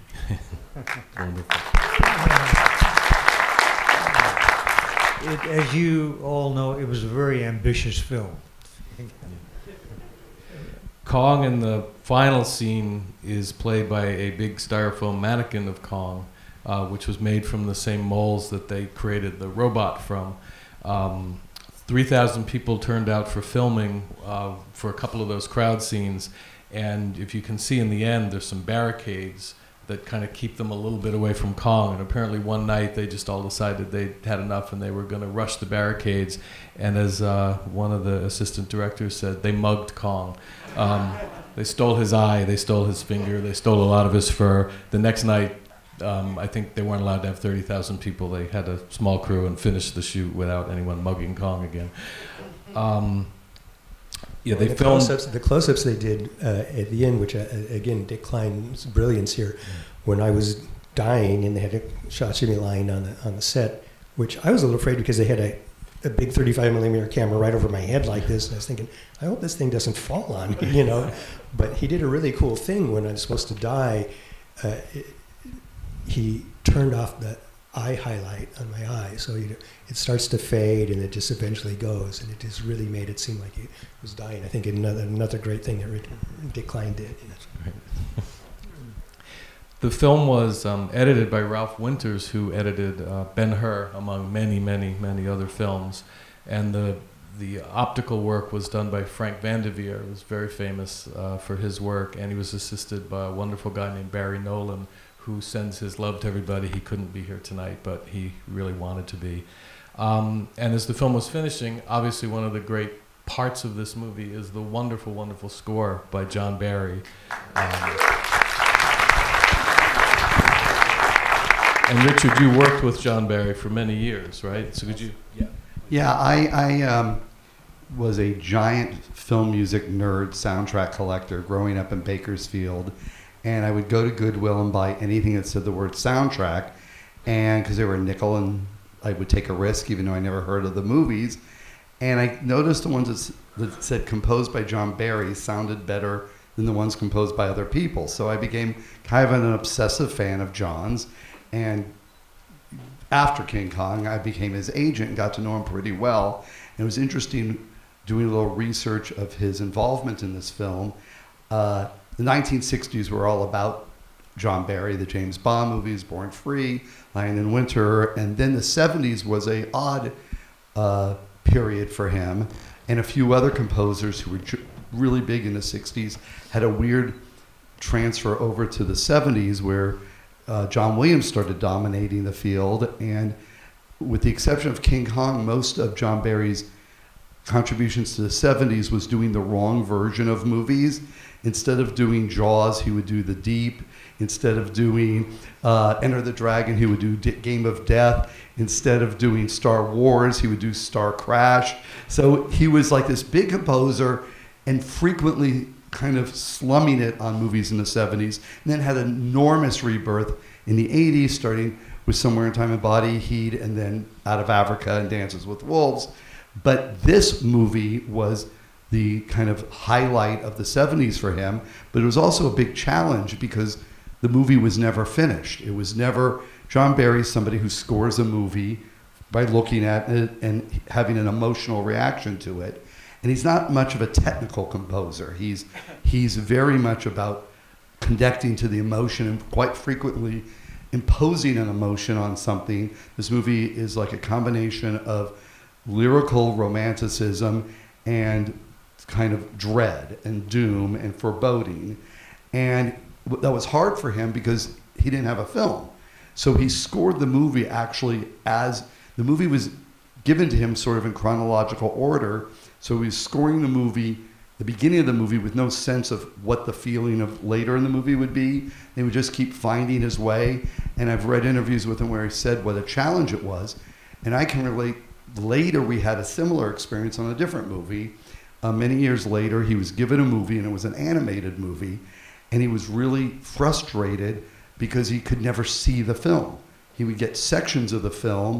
It, as you all know, it was a very ambitious film. Kong in the final scene is played by a big styrofoam mannequin of Kong, uh, which was made from the same molds that they created the robot from. Um, three thousand people turned out for filming uh, for a couple of those crowd scenes, and if you can see in the end, there's some barricades that kind of keep them a little bit away from Kong. And apparently one night they just all decided they had enough and they were going to rush the barricades. And as uh, one of the assistant directors said, they mugged Kong. Um, they stole his eye, they stole his finger, they stole a lot of his fur. The next night, um, I think they weren't allowed to have thirty thousand people. They had a small crew and finished the shoot without anyone mugging Kong again. Um, Yeah, they the filmed close-ups, the close-ups they did uh, at the end, which uh, again, Dick Klein's brilliance here. When I was dying and they had a shot of me lying on the on the set, which I was a little afraid because they had a, a big thirty-five millimeter camera right over my head like this, and I was thinking, I hope this thing doesn't fall on me, you know. But he did a really cool thing when I was supposed to die. Uh, it, he turned off the eye highlight on my eye, so you know, it starts to fade and it just eventually goes, and it just really made it seem like he was dying. I think another another great thing that Rick, Dick Klein did. You know. The film was um, edited by Ralph Winters, who edited uh, Ben-Hur, among many, many, many other films, and the the optical work was done by Frank Vanderveer, who was very famous uh, for his work, and he was assisted by a wonderful guy named Barry Nolan, who sends his love to everybody. He couldn't be here tonight, but he really wanted to be. Um, and as the film was finishing, obviously one of the great parts of this movie is the wonderful, wonderful score by John Barry. Um, and Richard, you worked with John Barry for many years, right? So could you, yeah. Yeah, I, I um, was a giant film music nerd, soundtrack collector growing up in Bakersfield. And I would go to Goodwill and buy anything that said the word soundtrack, and because they were a nickel, and I would take a risk even though I never heard of the movies. And I noticed the ones that, s- that said composed by John Barry sounded better than the ones composed by other people. So I became kind of an obsessive fan of John's. And after King Kong, I became his agent and got to know him pretty well. And it was interesting doing a little research of his involvement in this film. Uh, The nineteen sixties were all about John Barry, the James Bond movies, Born Free, Lion in Winter, and then the seventies was a odd uh, period for him. And a few other composers who were j- really big in the sixties had a weird transfer over to the seventies where uh, John Williams started dominating the field. And with the exception of King Kong, most of John Barry's contributions to the seventies was doing the wrong version of movies. Instead of doing Jaws, he would do The Deep. Instead of doing uh, Enter the Dragon, he would do D- Game of Death. Instead of doing Star Wars, he would do Star Crash. So he was like this big composer and frequently kind of slumming it on movies in the seventies. And then had an enormous rebirth in the eighties, starting with Somewhere in Time and Body, Heat, and then Out of Africa and Dances with Wolves. But this movie was the kind of highlight of the seventies for him, but it was also a big challenge because the movie was never finished. It was never, John Barry's somebody who scores a movie by looking at it and having an emotional reaction to it. And he's not much of a technical composer. He's, he's very much about connecting to the emotion and quite frequently imposing an emotion on something. This movie is like a combination of lyrical romanticism and kind of dread and doom and foreboding. And that was hard for him because he didn't have a film. So he scored the movie actually as, the movie was given to him sort of in chronological order. So he was scoring the movie, the beginning of the movie, with no sense of what the feeling of later in the movie would be. He would just keep finding his way. And I've read interviews with him where he said what a challenge it was. And I can relate, later we had a similar experience on a different movie. Uh, many years later, he was given a movie, and it was an animated movie. And he was really frustrated because he could never see the film. He would get sections of the film,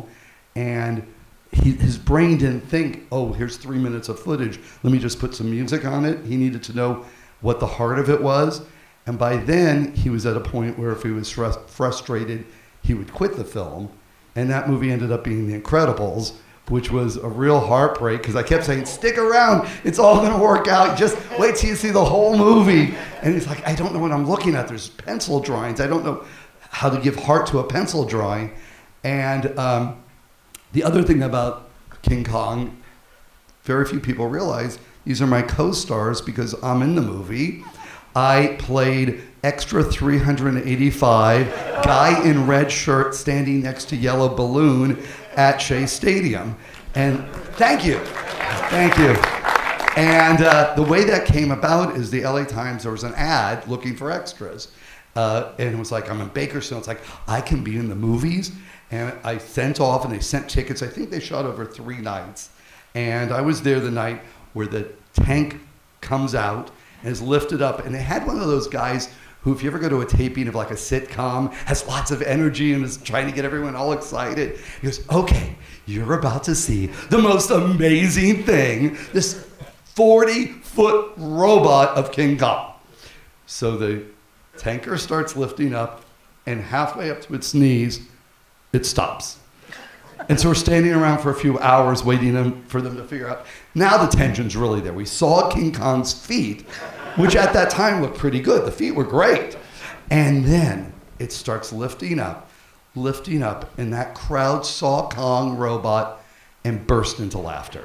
and he, his brain didn't think, oh, here's three minutes of footage, let me just put some music on it. He needed to know what the heart of it was. And by then, he was at a point where if he was frus- frustrated, he would quit the film. And that movie ended up being The Incredibles, which was a real heartbreak, because I kept saying, stick around, it's all gonna work out, just wait till you see the whole movie. And he's like, I don't know what I'm looking at, there's pencil drawings, I don't know how to give heart to a pencil drawing. And um, the other thing about King Kong, very few people realize, these are my co-stars because I'm in the movie. I played extra three hundred eighty-five, guy in red shirt standing next to yellow balloon at Shea Stadium. And thank you, thank you. And uh, the way that came about is the L A Times, there was an ad looking for extras. Uh, and it was like, I'm in Bakersfield, it's like, I can be in the movies. And I sent off, and they sent tickets. I think they shot over three nights. And I was there the night where the tank comes out and is lifted up. And they had one of those guys who, if you ever go to a taping of like a sitcom, has lots of energy and is trying to get everyone all excited. He goes, okay, you're about to see the most amazing thing, this forty-foot robot of King Kong. So the tanker starts lifting up, and halfway up to its knees, it stops. And so we're standing around for a few hours waiting for them to figure out. Now the tension's really there. We saw King Kong's feet, which at that time looked pretty good. The feet were great. And then it starts lifting up, lifting up, and that crowd saw Kong robot and burst into laughter.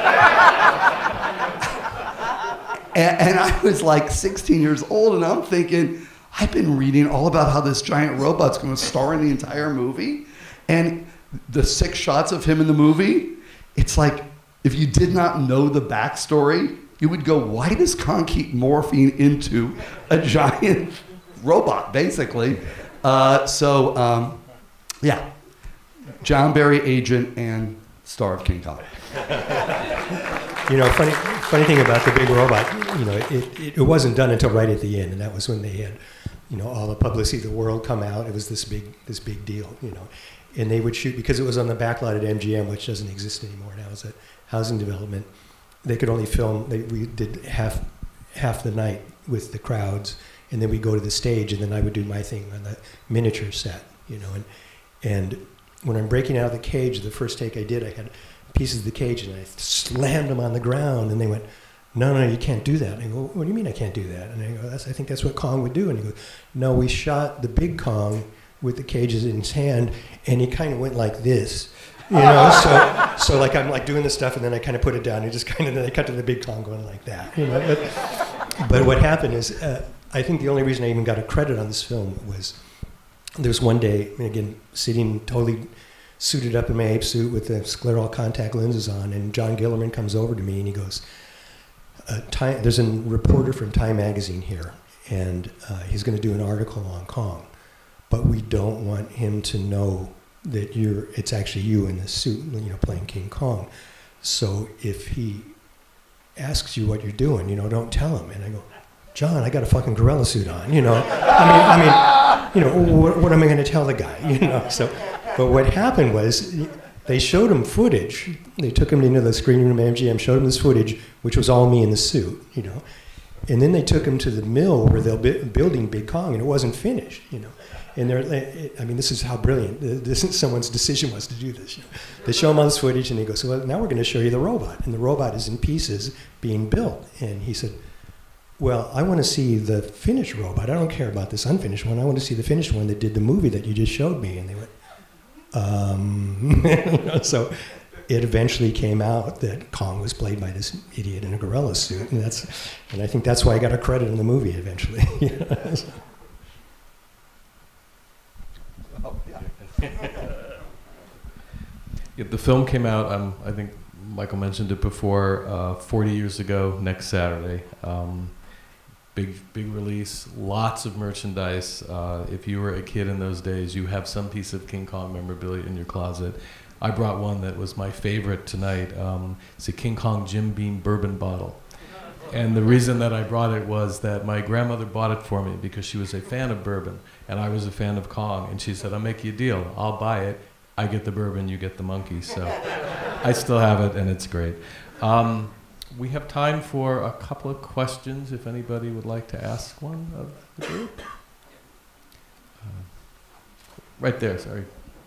and, and I was like sixteen years old, and I'm thinking, I've been reading all about how this giant robot's going to star in the entire movie. And the six shots of him in the movie, it's like, if you did not know the backstory, you would go, why does Kong keep morphing into a giant robot, basically? Uh, so, um, yeah, John Barry, agent and star of King Kong. You know, funny, funny thing about the big robot, you know, it, it, it wasn't done until right at the end, and that was when they had, you know, all the publicity of the world come out. It was this big, this big deal, you know. And they would shoot, because it was on the back lot at M G M, which doesn't exist anymore now, it's a housing development. They could only film, they, we did half, half the night with the crowds, and then we go to the stage, and then I would do my thing on the miniature set, you know. And, and when I'm breaking out of the cage, the first take I did, I had pieces of the cage, and I slammed them on the ground, and they went, no, no, you can't do that. And I go, what do you mean I can't do that? And I go, that's, I think that's what Kong would do. And he goes, no, we shot the big Kong with the cages in his hand, and he kind of went like this, you know. so, so like I'm like doing this stuff, and then I kind of put it down, and just kind of then I cut to the big Kong going like that, you know. But, but what happened is, uh, I think the only reason I even got a credit on this film was there was one day, and again, sitting totally suited up in my ape suit with the scleral contact lenses on, and John Gillerman comes over to me, and he goes, uh, Time, there's a reporter from Time magazine here, and uh, he's going to do an article on Kong. But we don't want him to know that you're, it's actually you in the suit, you know, playing King Kong. So if he asks you what you're doing, you know, don't tell him. And I go, John, I got a fucking gorilla suit on, you know. I mean, I mean, you know, what, what am I going to tell the guy, you know? So, but what happened was they showed him footage. They took him into the screening room at M G M, showed him this footage, which was all me in the suit, you know. And then they took him to the mill where they're building Big Kong, and it wasn't finished, you know. And they're, I mean, this is how brilliant this is, someone's decision was to do this. You know? They show him all this footage, and they go, so well, now we're going to show you the robot. And the robot is in pieces being built. And he said, well, I want to see the finished robot. I don't care about this unfinished one. I want to see the finished one that did the movie that you just showed me. And they went, um, you know, so it eventually came out that Kong was played by this idiot in a gorilla suit, and that's, and I think that's why I got a credit in the movie eventually. Oh, yeah. Yeah, the film came out, um, I think Michael mentioned it before, uh, forty years ago next Saturday. Um, big, big release, lots of merchandise. Uh, if you were a kid in those days, you have some piece of King Kong memorabilia in your closet. I brought one that was my favorite tonight. Um, it's a King Kong Jim Beam bourbon bottle. And the reason that I brought it was that my grandmother bought it for me because she was a fan of bourbon, and I was a fan of Kong. And she said, I'll make you a deal. I'll buy it. I get the bourbon, you get the monkey. So I still have it, and it's great. Um, we have time for a couple of questions, if anybody would like to ask one of the group. Uh, right there, sorry.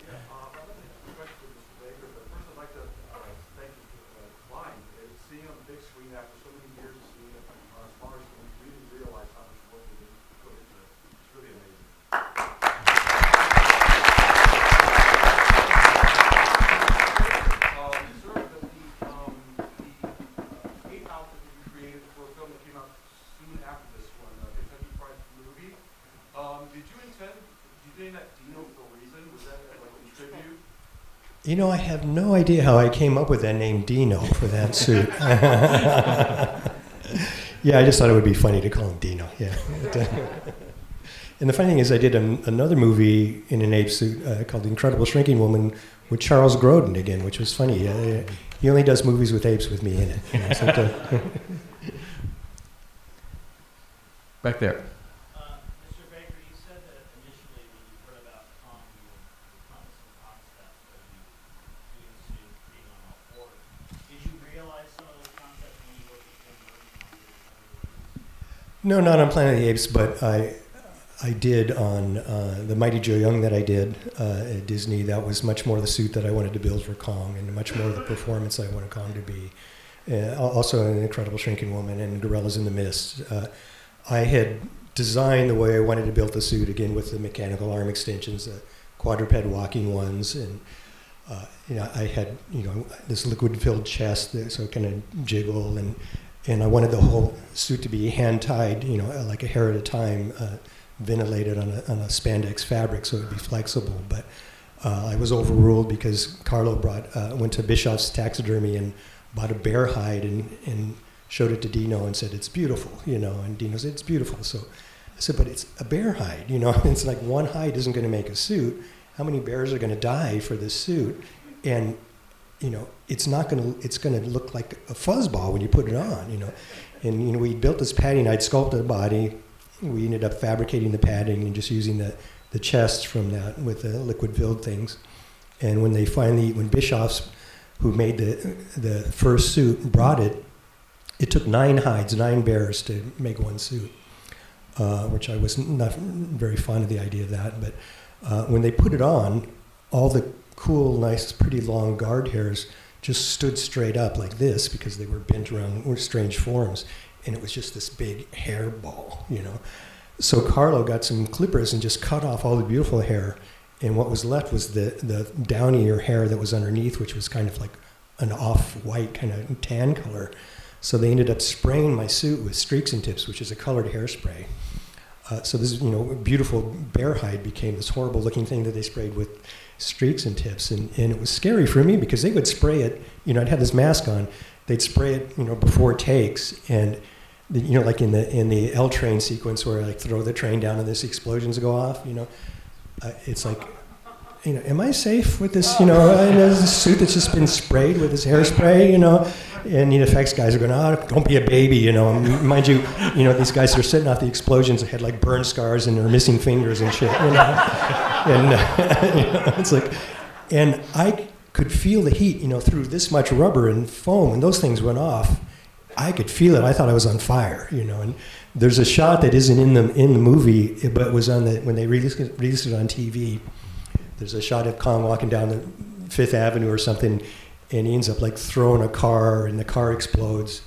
You know, I have no idea how I came up with that name Dino for that suit. Yeah, I just thought it would be funny to call him Dino, yeah. And the funny thing is I did an, another movie in an ape suit uh, called The Incredible Shrinking Woman with Charles Grodin again, which was funny. Uh, he only does movies with apes with me in it. You know, so to Back there. No, not on Planet of the Apes, but I, I did on uh, the Mighty Joe Young that I did uh, at Disney. That was much more the suit that I wanted to build for Kong, and much more the performance I wanted Kong to be. Uh, also, An Incredible Shrinking Woman and Gorillas in the Mist. Uh, I had designed the way I wanted to build the suit again with the mechanical arm extensions, the quadruped walking ones, and uh, you know, I had you know this liquid-filled chest, that, so it kind of jiggle and. And I wanted the whole suit to be hand-tied, you know, like a hair at a time, uh, ventilated on a, on a spandex fabric so it would be flexible. But uh, I was overruled because Carlo brought, uh, went to Bischoff's Taxidermy and bought a bear hide and, and showed it to Dino and said, it's beautiful, you know. And Dino said, it's beautiful. So I said, but it's a bear hide, you know. It's like one hide isn't going to make a suit. How many bears are going to die for this suit? And you know, it's not going to, it's going to look like a fuzzball when you put it on, you know. And, you know, we built this padding, I'd sculpted a body. We ended up fabricating the padding and just using the, the chest from that with the liquid filled things. And when they finally, when Bischoff's, who made the, the first suit, brought it, it took nine hides, nine bears to make one suit, uh, which I was not very fond of the idea of that. But uh, when they put it on, all the cool, nice, pretty long guard hairs just stood straight up like this because they were bent around strange forms, and it was just this big hair ball, you know. So Carlo got some clippers and just cut off all the beautiful hair, and what was left was the, the downier hair that was underneath, which was kind of like an off-white kind of tan color. So they ended up spraying my suit with Streaks and Tips, which is a colored hairspray. Uh, so this, you know, beautiful bear hide became this horrible looking thing that they sprayed with Streaks and Tips, and, and it was scary for me because they would spray it, you know, I'd have this mask on, they'd spray it, you know, before takes, and, the, you know, like in the in the L train sequence where I like throw the train down and this explosions go off, you know, uh, it's like, you know, am I safe with this, you know, uh, this suit that's just been sprayed with this hairspray, you know, and the effects guys are going, oh, don't be a baby, you know, and mind you, you know, these guys are sitting off the explosions that had like burn scars and they're missing fingers and shit, you know. And uh, you know, it's like, and I could feel the heat, you know, through this much rubber and foam, and those things went off. I could feel it. I thought I was on fire, you know. And there's a shot that isn't in the in the movie, but was on the when they released it, released it on T V. There's a shot of Kong walking down the Fifth Avenue or something, and he ends up like throwing a car, and the car explodes.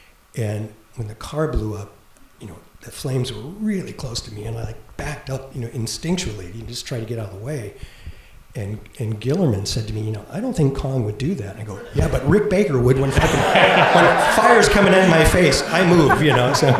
And when the car blew up, you know, the flames were really close to me, and I like backed up, you know, instinctually. You just try to get out of the way. And and Gillerman said to me, you know, I don't think Kong would do that. And I go, yeah, but Rick Baker would when fucking when fire's coming in my face. I move, you know. So.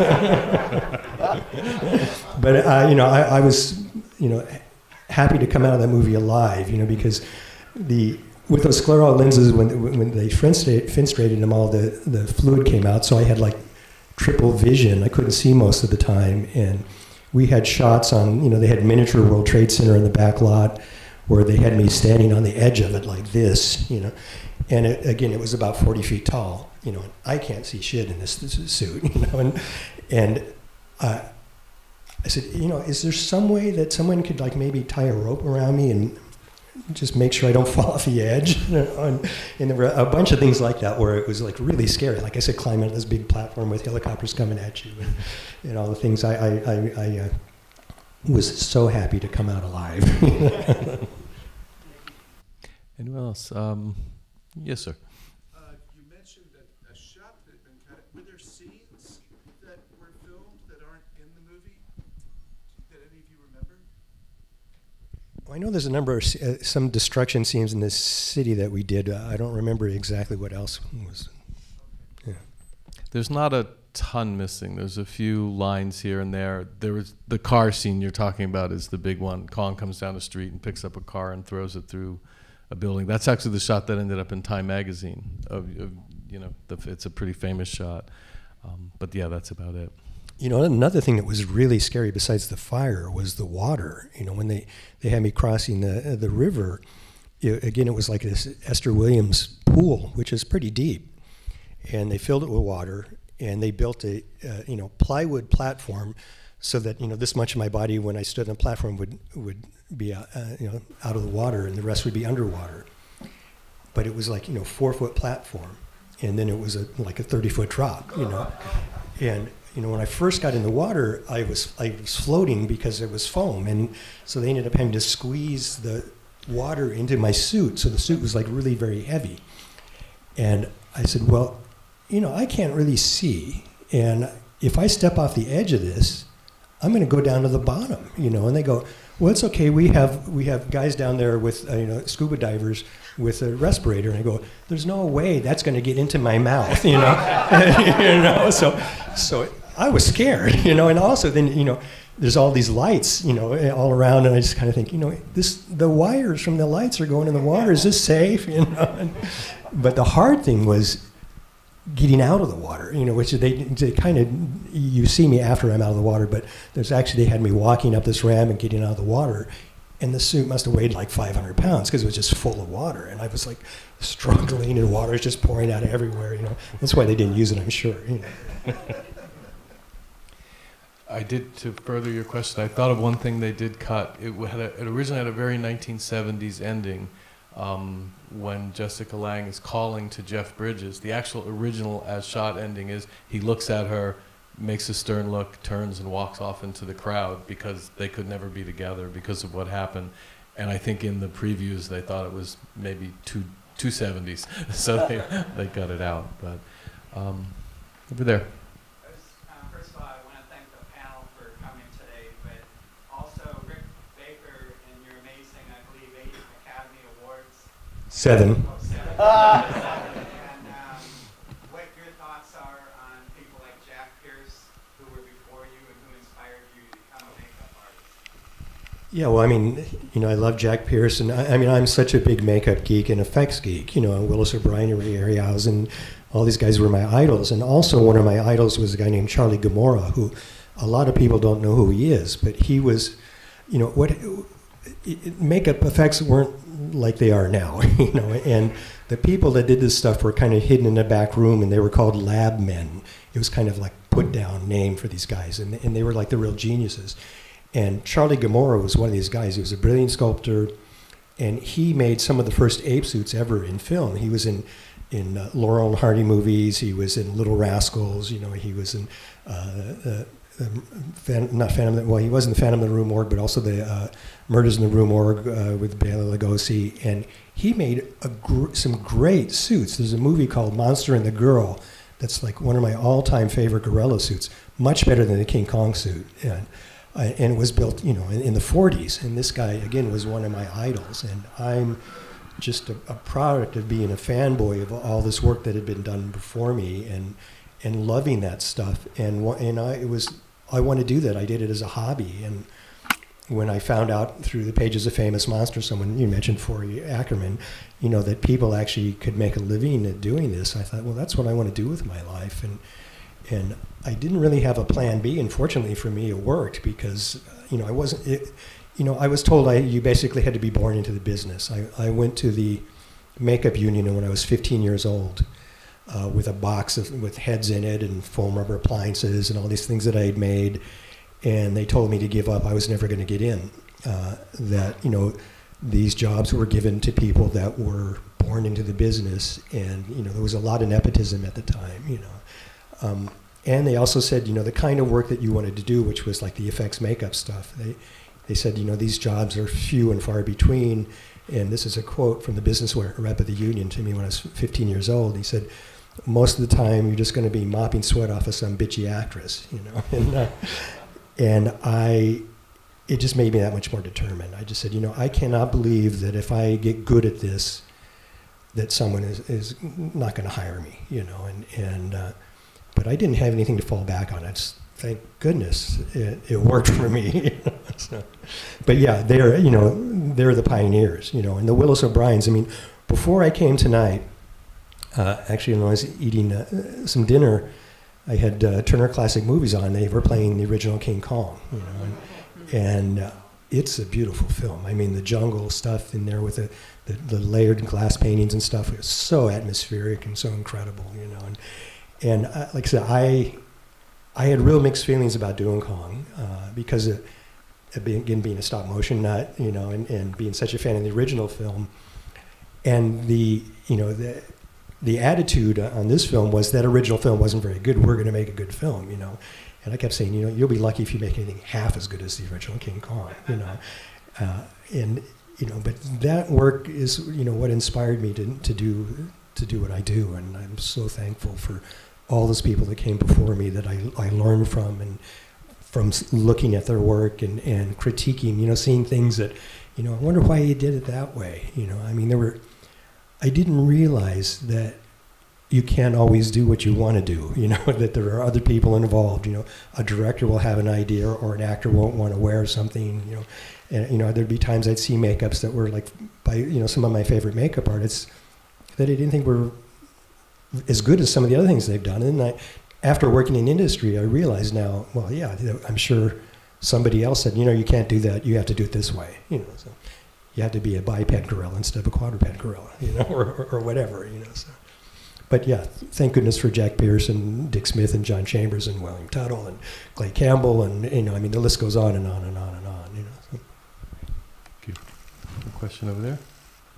But uh, you know, I, I was, you know, happy to come out of that movie alive, you know, because the with those scleral lenses, when when they fenestrated them all, the the fluid came out, so I had like triple vision. I couldn't see most of the time, and we had shots on, you know, they had miniature World Trade Center in the back lot, where they had me standing on the edge of it like this, you know. And it, again, it was about forty feet tall, you know, and I can't see shit in this, this suit, you know. And, and uh, I said, you know, is there some way that someone could like maybe tie a rope around me and just make sure I don't fall off the edge? You know? and, and there were a bunch of things like that where it was like really scary. Like I said, climbing this big platform with helicopters coming at you and, and all the things. I, I, I, I uh, was so happy to come out alive. Anyone else? Um, yes, sir. Uh, you mentioned that a shot that had been cut. Were there scenes that were filmed that aren't in the movie that any of you remember? Well, I know there's a number of uh, some destruction scenes in this city that we did. Uh, I don't remember exactly what else was. Yeah. There's not a ton missing. There's a few lines here and there. There was the car scene you're talking about is the big one. Kong comes down the street and picks up a car and throws it through a building. That's actually the shot that ended up in Time magazine. Of, of you know, the, it's a pretty famous shot. Um, but yeah, that's about it. You know, another thing that was really scary besides the fire was the water. You know, when they, they had me crossing the the river, it, again, it was like this Esther Williams pool, which is pretty deep. And they filled it with water, and they built a, uh, you know, plywood platform so that, you know, this much of my body when I stood on the platform would, would be, uh, you know, out of the water, and the rest would be underwater. But it was like, you know, four foot platform, and then it was a, like a thirty foot drop, you know. And, you know, when I first got in the water, I was, I was floating because it was foam, and so they ended up having to squeeze the water into my suit, so the suit was like really very heavy. And I said, well, you know, I can't really see, and if I step off the edge of this, I'm going to go down to the bottom, you know. And they go, well, it's okay. We have we have guys down there with uh, you know, scuba divers with a respirator. And I go, there's no way that's going to get into my mouth, you know. you know. So so I was scared, you know. And also then, you know, there's all these lights, you know, all around, and I just kind of think, you know, this the wires from the lights are going in the water. Is this safe, you know? And, but the hard thing was getting out of the water, you know, which they, they kind of, you see me after I'm out of the water, but there's actually, they had me walking up this ramp and getting out of the water, and the suit must have weighed like five hundred pounds because it was just full of water, and I was like struggling, and water is just pouring out everywhere, you know. That's why they didn't use it, I'm sure, you know. I did, to further your question, I thought of one thing they did cut. It, had a, it originally had a very nineteen seventies ending. Um, when Jessica Lange is calling to Jeff Bridges. The actual original as shot ending is he looks at her, makes a stern look, turns and walks off into the crowd, because they could never be together because of what happened. And I think in the previews they thought it was maybe two two seventies, so they they cut it out. But um, over there. First of all, I want to thank the panel for coming today, but also Rick Baker and your amazing, I believe, eight Academy Awards. Seven. Oh, seven. And um, what your thoughts are on people like Jack Pierce, who were before you and who inspired you to become a makeup artist? Yeah, well, I mean, you know, I love Jack Pierce, and I, I mean, I'm such a big makeup geek and effects geek. You know, Willis O'Brien and Ray Harryhausen, all these guys were my idols. And also one of my idols was a guy named Charlie Gamora, who a lot of people don't know who he is, but he was, you know, what it, makeup effects weren't like they are now, you know, and the people that did this stuff were kind of hidden in a back room, and they were called lab men. It was kind of like put down name for these guys, and, and they were like the real geniuses. And Charlie Gamora was one of these guys. He was a brilliant sculptor, and he made some of the first ape suits ever in film. He was in in uh, Laurel and Hardy movies. He was in Little Rascals. You know, he was in uh, uh, um, Phan- not Phantom. Well, he was in the Phantom of the Rue Morgue, but also the uh, Murders in the Rue Morgue uh, with Bela Lugosi. And he made a gr- some great suits. There's a movie called Monster and the Girl that's like one of my all-time favorite gorilla suits. Much better than the King Kong suit. And Uh, and it was built, you know, in, in the forties. And this guy, again, was one of my idols. And I'm just a, a product of being a fanboy of all this work that had been done before me, and and loving that stuff. And and I it was I want to do that. I did it as a hobby. And when I found out through the pages of Famous Monsters, someone you mentioned, Forey Ackerman, you know, that people actually could make a living at doing this, I thought, well, that's what I want to do with my life. And and I didn't really have a plan B, and fortunately for me, it worked because, you know, I wasn't, it, you know, I was told I, you basically had to be born into the business. I, I went to the makeup union when I was fifteen years old uh, with a box of, with heads in it and foam rubber appliances and all these things that I had made, and they told me to give up. I was never going to get in. Uh, that, you know, these jobs were given to people that were born into the business, and, you know, there was a lot of nepotism at the time, you know. Um, and they also said, you know, the kind of work that you wanted to do, which was like the effects makeup stuff, they, they said, you know, these jobs are few and far between. And this is a quote from the business rep of the union to me when I was fifteen years old. He said, most of the time you're just going to be mopping sweat off of some bitchy actress, you know. and, uh, and I, it just made me that much more determined. I just said, you know, I cannot believe that if I get good at this, that someone is, is not going to hire me, you know. And, and uh, but I didn't have anything to fall back on. I just, thank goodness it, it worked for me. So, but yeah, they're, you know, they're the pioneers, you know. And the Willis O'Briens, I mean, before I came tonight, uh, actually when I was eating uh, some dinner, I had uh, Turner Classic Movies on. They were playing the original King Kong, you know. And, and uh, it's a beautiful film. I mean, the jungle stuff in there with the, the, the layered glass paintings and stuff is so atmospheric and so incredible, you know. And, and uh, like I said, I I had real mixed feelings about doing Kong uh, because of, of being, again, being a stop motion nut, you know, and, and being such a fan of the original film. And the, you know, the the attitude on this film was that original film wasn't very good. We're going to make a good film, you know. And I kept saying, you know, you'll be lucky if you make anything half as good as the original King Kong, you know. Uh, and, you know, but that work is, you know, what inspired me to, to do to do what I do. And I'm so thankful for all those people that came before me that I, I learned from, and from looking at their work and, and critiquing, you know, seeing things that, you know, I wonder why you did it that way. You know, I mean, there were, I didn't realize that you can't always do what you want to do, you know, that there are other people involved. You know, a director will have an idea, or an actor won't want to wear something, you know. And, you know, there'd be times I'd see makeups that were like by, you know, some of my favorite makeup artists that I didn't think were as good as some of the other things they've done. And I, after working in industry, I realized now, well, yeah, I'm sure somebody else said, you know, you can't do that. You have to do it this way, you know. So you have to be a biped gorilla instead of a quadruped gorilla, you know, or, or, or whatever, you know. So, but yeah, thank goodness for Jack Pierce and Dick Smith and John Chambers and William Tuttle and Clay Campbell, and, you know, I mean, the list goes on and on and on and on, you know. So. Thank you. A question over there.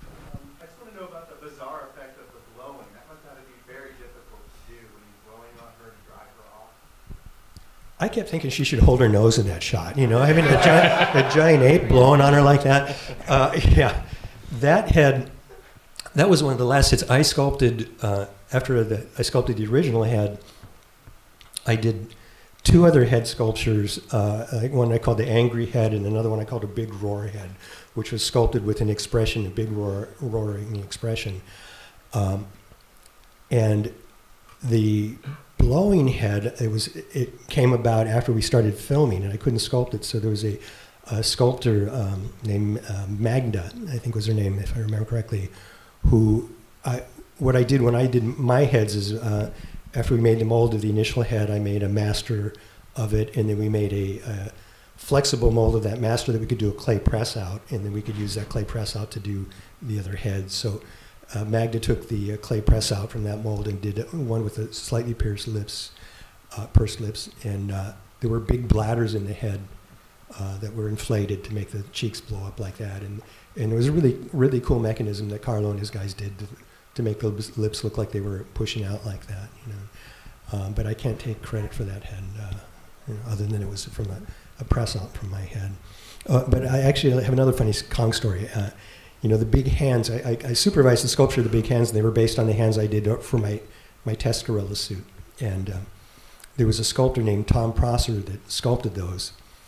I kept thinking she should hold her nose in that shot, you know, having a giant, a giant ape blowing on her like that. Uh, yeah, that had, that was one of the last hits. I sculpted, uh, after the, I sculpted the original head, I did two other head sculptures, uh, one I called the Angry Head and another one I called a Big Roar Head, which was sculpted with an expression, a big roar, roaring expression. Um, and the blowing head, it was it came about after we started filming, and I couldn't sculpt it. So there was a, a sculptor um, named uh, Magda, I think was her name, if I remember correctly, who I what I did when I did my heads is uh, after we made the mold of the initial head, I made a master of it, and then we made a, a flexible mold of that master that we could do a clay press out, and then we could use that clay press out to do the other heads. So. Uh, Magda took the uh, clay press out from that mold and did one with the slightly pierced lips, uh, pursed lips, and uh, there were big bladders in the head uh, that were inflated to make the cheeks blow up like that. And and it was a really really cool mechanism that Carlo and his guys did to, to make the lips look like they were pushing out like that. You know, um, but I can't take credit for that head, uh, you know, other than it was from a, a press out from my head. Uh, but I actually have another funny Kong story. Uh, You know, the big hands, I, I, I supervised the sculpture of the big hands, and they were based on the hands I did for my, my test gorilla suit. And um, there was a sculptor named Tom Prosser that sculpted those.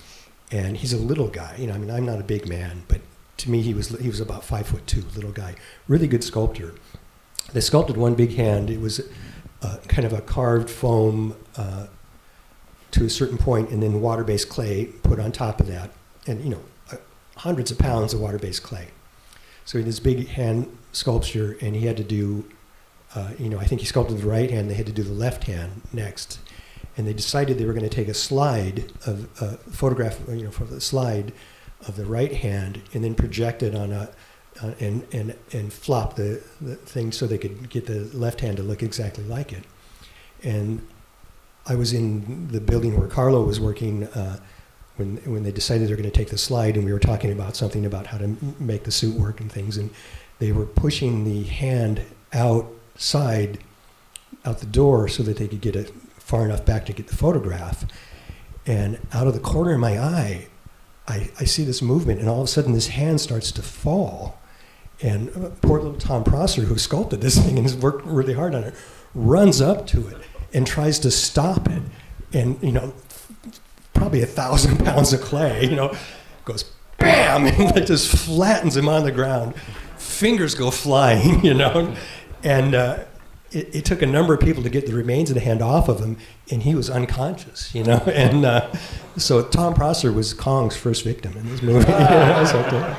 And he's a little guy. You know, I mean, I'm not a big man, but to me, he was he was about five foot two, little guy. Really good sculptor. They sculpted one big hand. It was uh, kind of a carved foam uh, to a certain point, and then water-based clay put on top of that, and you know, uh, hundreds of pounds of water-based clay. So he had this big hand sculpture, and he had to do, uh, you know, I think he sculpted the right hand. They had to do the left hand next. And they decided they were going to take a slide of a uh, photograph, you know, for the slide of the right hand, and then project it on a uh, and and and flop the, the thing so they could get the left hand to look exactly like it. And I was in the building where Carlo was working uh, when when they decided they were going to take the slide, and we were talking about something about how to m make the suit work and things, and they were pushing the hand outside, out the door, so that they could get it far enough back to get the photograph. And out of the corner of my eye, I, I see this movement, and all of a sudden this hand starts to fall. And uh, poor little Tom Prosser, who sculpted this thing and has worked really hard on it, runs up to it and tries to stop it. And, you know, probably a thousand pounds of clay, you know, goes bam, and it just flattens him on the ground. Fingers go flying, you know. And uh, It, it took a number of people to get the remains of the hand off of him, and he was unconscious, you know. And uh, so Tom Prosser was Kong's first victim in this movie. Yeah, so to-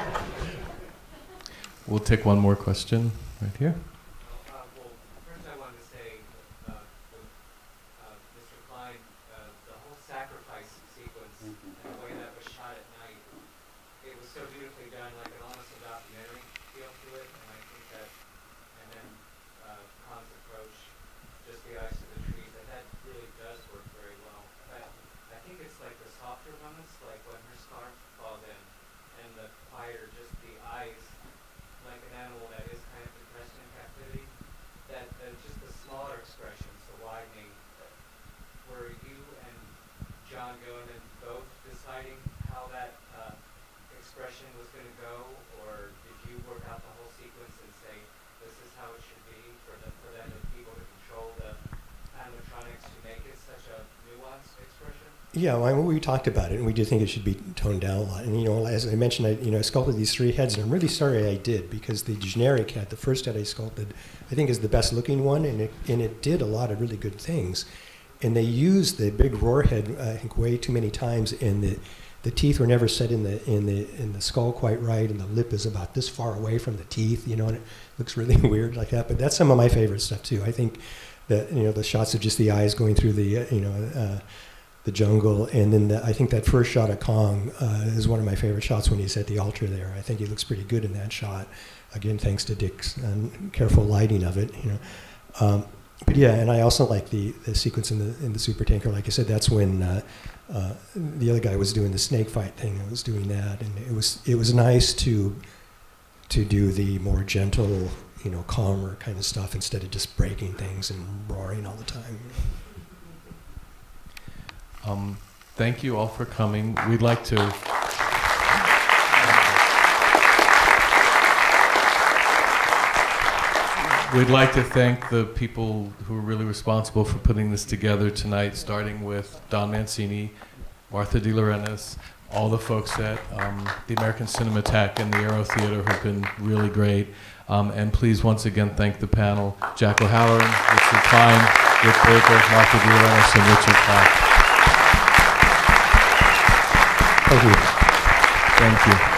We'll take one more question right here. Uh, well, first I wanted to say, uh, uh, Mister Klein, uh, the whole sacrifice sequence and the way that was shot at night, it was so beautifully done, like an almost a documentary feel to it, and I think that, and then uh, Khan's approach, just the eyes to the trees, that that really does work very well. But I think it's like the softer moments, like when her scarf falls in, and the quieter, just the eyes, like an animal that is kind of depressed in captivity, that, that just the smaller expressions, the widening. Were you and John going and both deciding how that uh, expression was going to go, or did you work out the whole sequence and say this is how it should be for the for them to be able to control the animatronics to make it such a nuanced expression? Yeah, well, we talked about it, and we do think it should be toned down a lot. And you know, as I mentioned, I you know I sculpted these three heads, and I'm really sorry I did, because the generic head, the first head I sculpted, I think is the best looking one, and it and it did a lot of really good things. And they used the big roar head, I think, way too many times, and the the teeth were never set in the in the in the skull quite right, and the lip is about this far away from the teeth, you know, and it looks really weird like that. But that's some of my favorite stuff too. I think that you know the shots of just the eyes going through the uh, you know. Uh, the jungle, and then the, I think that first shot of Kong uh, is one of my favorite shots when he's at the altar there. I think he looks pretty good in that shot. Again, thanks to Dick's um, careful lighting of it, you know. Um, but yeah, and I also like the, the sequence in the in the super tanker. Like I said, that's when uh, uh, the other guy was doing the snake fight thing. I was doing that, and it was it was nice to to do the more gentle, you know, calmer kind of stuff instead of just breaking things and roaring all the time. Um, thank you all for coming. We'd like to we'd like to thank the people who are really responsible for putting this together tonight, starting with Don Mancini, Martha De Laurentiis, all the folks at um, the American Cinematheque and the Aero Theater who've been really great. Um, and please once again thank the panel, Jack O'Halloran, Richard Klein, Rick Baker, Martha De Laurentiis, and Richard Clark. Thank you. Thank you.